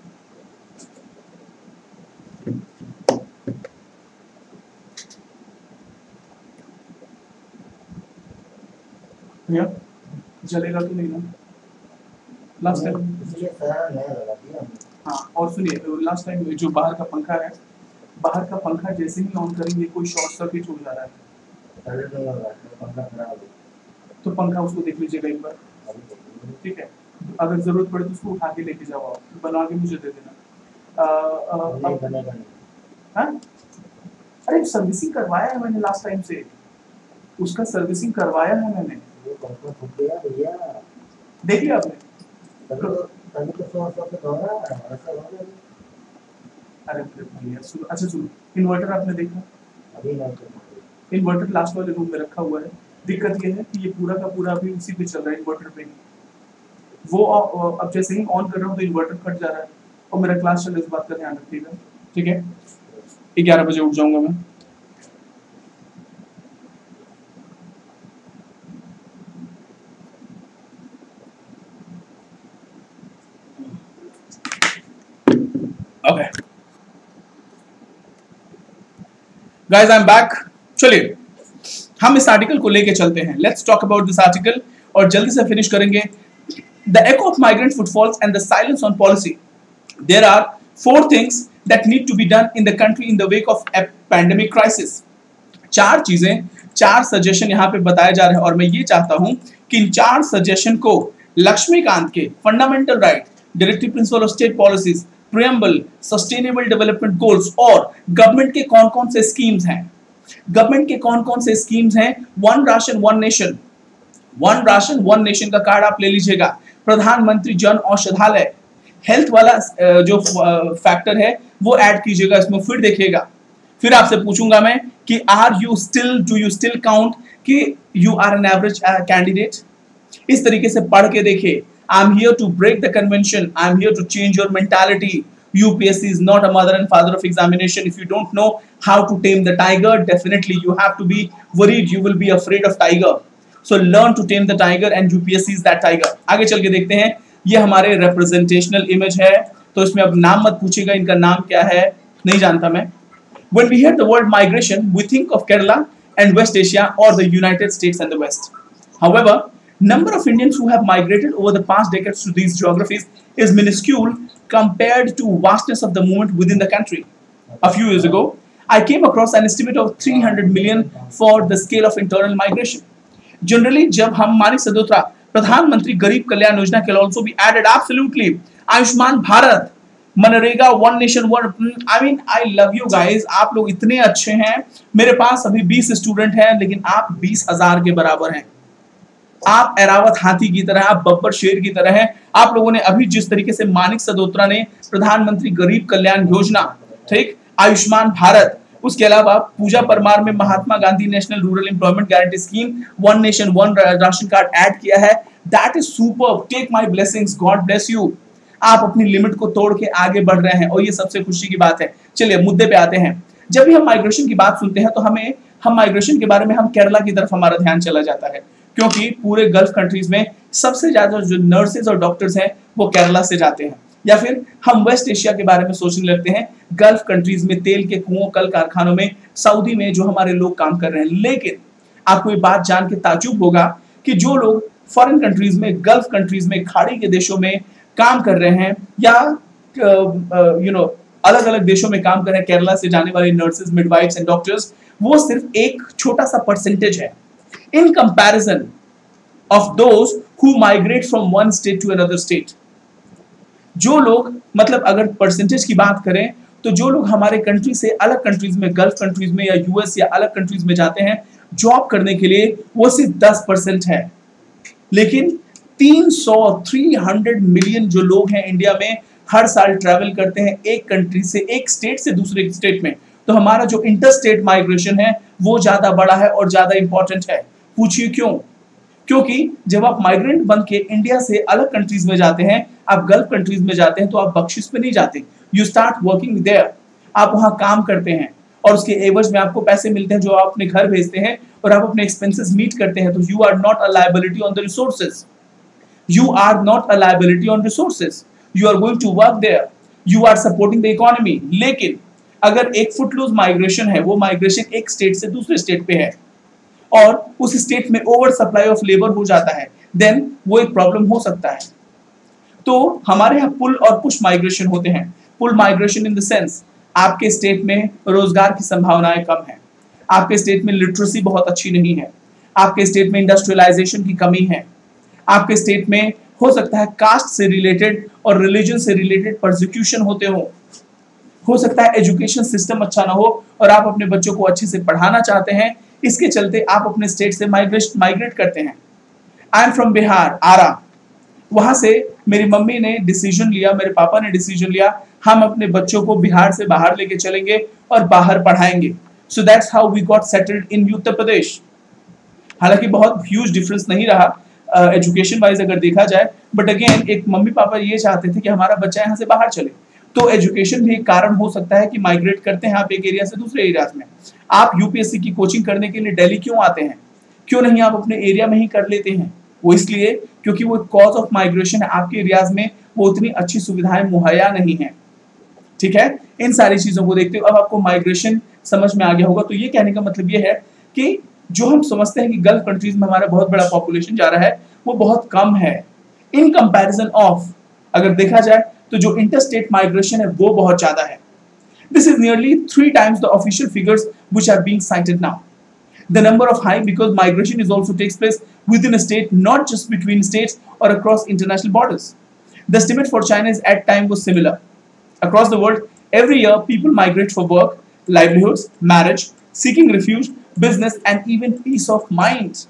Yeah, जलेगा तो नहीं ना? लास्ट टाइम हाँ, और सुनिए, लास्ट टाइम जो बाहर का पंखा है, बाहर का पंखा जैसे ही ऑन करेंगे कोई शॉर्ट सर्किट हो जा रहा है, तो पंखा उसको देख लीजिएगा एक बार, ठीक है? अगर जरूरत पड़े तो उसको उठा के लेके जाओ, आप बना के मुझे दे देना। आ, आ, अब, हाँ? अरे सर्विसिंग करवाया है मैंने लास्ट टाइम से, उसका सर्विसिंग करवाया है मैंने, देख लिया आपने? अरे भैया सुनो, अच्छा सुनो, इन्वर्टर आपने देखा? इन्वर्टर लास्ट वाले रूम में रखा हुआ है। दिक्कत ये है कि ये पूरा का पूरा अभी उसी पे चल रहा है, इन्वर्टर पे ही। वो अब जैसे ही ऑन कर रहा हूँ तो इन्वर्टर कट जा रहा है, और मेरा क्लास चल रहा है, इस बात का ध्यान रखिएगा, ठीक है? ग्यारह बजे उठ जाऊंगा मैं। Okay guys, I am back. चलिए हम इस आर्टिकल को लेके चलते हैं। Let's talk about this article और जल्दी से फिनिश करेंगे। The echo of migrant footfalls and the silence on policy. There are four things that need to be done in the country in the wake of a pandemic crisis. चार चीजें, चार suggestion यहाँ पे बताए जा रहे हैं, और मैं ये चाहता हूँ कि इन चार सजेशन को लक्ष्मीकांत के fundamental right, directive principle of state policies, preamble, sustainable development goals और गवर्नमेंट के कौन कौन से स्कीम्स हैं, गवर्नमेंट के कौन कौन से स्कीम्स हैं, one ration one nation, one ration one nation का कार्ड आप ले लीजिएगा, प्रधानमंत्री जन औषधालय, हेल्थ वाला जो फैक्टर है वो ऐड कीजिएगा इसमें, फिर देखिएगा फिर आपसे पूछूंगा मैं कि are you still do you still count कि you are an average candidate. इस तरीके से पढ़ के देखिए, I am here to break the convention, I am here to change your mentality. U P S C is not a mother and father of examination. If you don't know how to tame the tiger, definitely you have to be worried, you will be afraid of tiger. So learn to tame the tiger and U P S C is that tiger. आगे चल के देखते हैं, ये हमारे representational image है, तो इसमें अब नाम मत पूछिएगा, इनका नाम क्या है नहीं जानता मैं। When we hear the word migration, we think of Kerala and West Asia or the United States and the West. However, number of Indians who have migrated over the past decades to these geographies is minuscule compared to vastness of the movement within the country. A few years ago, I came across an estimate of three hundred million for the scale of internal migration. Generally, जब हम मानिक सदोत्रा प्रधानमंत्री गरीब Kalyan Yojana can also be added absolutely. Ayushman Bharat, MNREGA, one nation one, I mean I love you guys, आप लोग इतने अच्छे हैं। मेरे पास अभी बीस स्टूडेंट हैं, लेकिन आप बीस हजार के बराबर हैं। आप एरावत हाथी की तरह, आप बब्बर शेर की तरह हैं। आप लोगों ने अभी जिस तरीके से मानिक सदोत्रा ने प्रधानमंत्री गरीब कल्याण योजना, ठीक, आयुष्मान भारत, उसके अलावा पूजा परमार में Mahatma Gandhi national rural employment guarantee scheme, one nation one ration card add किया है, that is superb, take my blessings, God bless you. आप अपनी लिमिट को तोड़ के आगे बढ़ रहे हैं और ये सबसे खुशी की बात है। चलिए मुद्दे पे आते हैं। जब भी हम माइग्रेशन की बात सुनते हैं तो हमें हम माइग्रेशन के बारे में हम केरला की तरफ हमारा ध्यान चला जाता है, क्योंकि पूरे गल्फ कंट्रीज में सबसे ज्यादा जो नर्सेज और डॉक्टर्स हैं वो केरला से जाते हैं। या फिर हम वेस्ट एशिया के बारे में सोचने लगते हैं, गल्फ कंट्रीज में तेल के कुओं, कल कारखानों में, सऊदी में जो हमारे लोग काम कर रहे हैं। लेकिन आपको ये बात जान के ताज्जुब होगा कि जो लोग फॉरेन कंट्रीज में, गल्फ कंट्रीज में, खाड़ी के देशों में काम कर रहे हैं या यू नो अलग अलग देशों में काम कर रहे हैं, केरला से जाने वाले नर्सेज, मिडवाइफ्स एंड डॉक्टर्स, वो सिर्फ एक छोटा सा परसेंटेज है in comparison of those who migrate from one state to another state. जो लोग, मतलब अगर परसेंटेज की बात करें तो जो लोग हमारे कंट्री से अलग कंट्रीज में, गल्फ कंट्रीज में या यूएस या अलग कंट्रीज में जाते हैं जॉब करने के लिए, वो सिर्फ दस परसेंट है। लेकिन तीन सौ तीन सौ मिलियन जो लोग हैं इंडिया में हर साल ट्रैवल करते हैं एक कंट्री से, एक स्टेट से दूसरे स्टेट में। तो हमारा जो इंटर स्टेट माइग्रेशन है वो ज्यादा बड़ा है और ज्यादा इंपॉर्टेंट है। पूछिए क्यों? क्योंकि जब आप माइग्रेंट बन के इंडिया से अलग कंट्रीज में जाते हैं, आप गल्फ कंट्रीज में जाते हैं, तो आप बख्शिश पे नहीं जाते, यू स्टार्ट वर्किंग देयर। आप वहां काम करते हैं और उसके एवज में आपको पैसे मिलते हैं जो आप अपने घर भेजते हैं और आप अपने एक्सपेंसेस मीट करते हैं। तो you are not a liability on the resources, you are not a liability on resources, you are going to work there, you are supporting the economy. लेकिन अगर एक फुटलूज माइग्रेशन है, वो माइग्रेशन एक state से दूसरे स्टेट पे है और उस स्टेट में ओवर सप्लाई ऑफ लेबर हो जाता है, देन वो एक प्रॉब्लम हो सकता है। तो हमारे यहाँ पुल और पुश माइग्रेशन होते हैं। Pull migration in the sense, आपके स्टेट में रोजगार की संभावनाएं कम है, आपके स्टेट में लिटरेसी बहुत अच्छी नहीं है, आपके स्टेट में इंडस्ट्रियलाइजेशन की कमी है, आपके स्टेट में हो सकता है कास्ट से रिलेटेड और रिलीजन से रिलेटेड परसिक्यूशन होते हो हो सकता है एजुकेशन सिस्टम अच्छा ना हो और आप अपने बच्चों को अच्छे से पढ़ाना चाहते हैं, इसके चलते आप अपने स्टेट से माइग्रेट माइग्रेट करते हैं। I am from Bihar, Ara, वहां से मेरी मम्मी ने डिसीजन लिया, मेरे पापा ने डिसीजन लिया, हम अपने बच्चों को बिहार से बाहर लेके चलेंगे और बाहर पढ़ाएंगे। So that's how we got settled in Uttar Pradesh. हालांकि बहुत ह्यूज डिफरेंस नहीं रहा एजुकेशन uh, वाइज अगर देखा जाए, बट अगेन एक मम्मी पापा ये चाहते थे कि हमारा बच्चा यहाँ से बाहर चले, तो एजुकेशन भी एक कारण हो सकता है कि माइग्रेट करते हैं आप एक एरिया से दूसरे एरिया में। आप यूपीएससी की कोचिंग करने के लिए दिल्ली क्यों आते हैं? क्यों नहीं आप अपने एरिया में ही कर लेते हैं? वो इसलिए क्योंकि वो कॉज ऑफ माइग्रेशन है, आपके एरियाज में वो उतनी अच्छी सुविधाएं मुहैया नहीं है। ठीक है, इन सारी चीजों को देखते हुए अब आपको माइग्रेशन समझ में आ गया होगा। तो ये कहने का मतलब ये है कि जो हम समझते हैं कि गल्फ कंट्रीज में हमारा बहुत बड़ा पॉपुलेशन जा रहा है, वो बहुत कम है इन कंपैरिजन ऑफ, अगर देखा जाए तो जो इंटरस्टेट माइग्रेशन है वो बहुत ज्यादा है। This is nearly three times the official figures which are being cited now. The number of high because migration is also takes place within a state, not just between states or across international borders. The estimate for China's at time was similar. Across the world, every year people migrate for work, livelihoods, marriage, seeking refuge, business and even peace of mind.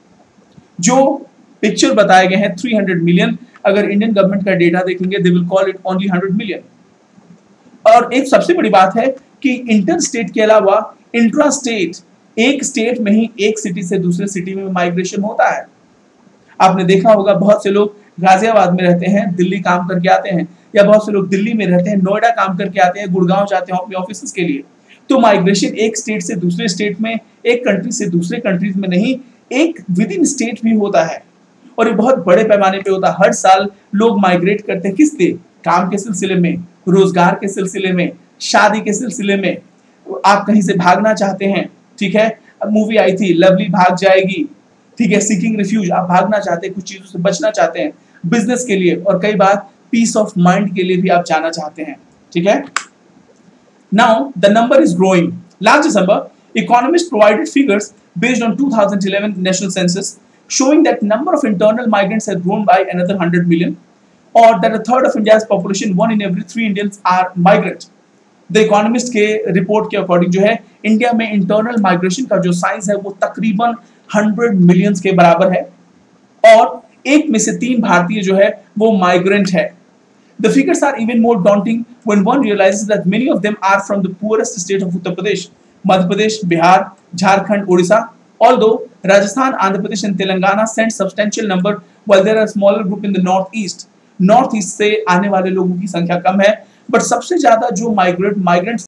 जो picture बताए गए हैं three hundred million, अगर Indian government का data देखेंगे they will call it only one hundred million. और एक सबसे बड़ी बात है कि इंटर स्टेट के अलावा इंट्रा स्टेट, एक स्टेट में ही एक सिटी से दूसरे सिटी में माइग्रेशन होता है। आपने देखा होगा बहुत से लोग गाजियाबाद में रहते हैं, दिल्ली काम करके आते हैं, या बहुत से लोग दिल्ली में रहते हैं, नोएडा काम करके आते हैं, गुड़गांव जाते हैं अपने ऑफिस के लिए। तो माइग्रेशन एक स्टेट से दूसरे स्टेट में, एक कंट्री से दूसरे कंट्रीज में नहीं, एक विद इन स्टेट भी होता है, और ये बहुत बड़े पैमाने पे होता है। हर साल लोग माइग्रेट करते हैं, किस लिए? काम के सिलसिले में, रोजगार के सिलसिले में, शादी के सिलसिले में। आप कहीं से भागना चाहते हैं, ठीक है, अब मूवी आई थी लवली भाग जाएगी, ठीक है, सीकिंग रिफ्यूज, आप भागना चाहते हैं, कुछ चीजों से बचना चाहते हैं, बिजनेस के लिए, और कई बार पीस ऑफ माइंड के लिए भी आप जाना चाहते हैं, ठीक है। Now the number is growing. Last December economists provided figures based on two thousand eleven national census showing that number of internal migrants has grown by another one hundred million, or that a third of India's population, one in every three Indians are migrant. The Economist के report के according जो है, India में internal migration का जो size है वो तकरीबन हंड्रेड मिलियंस के बराबर है, और एक में से तीन भारतीय जो है वो माइग्रेंट है। The figures are even more daunting when one realizes that many of them are from the poorest state of Uttar Pradesh, Madhya Pradesh, Bihar, Jharkhand, Odisha. Although Rajasthan, Andhra Pradesh and Telangana send substantial number, while there are smaller group in the northeast. Northeast से आने वाले लोगों की संख्या कम है, but सबसे ज्यादा जो माइग्रेट माइग्रेंट्स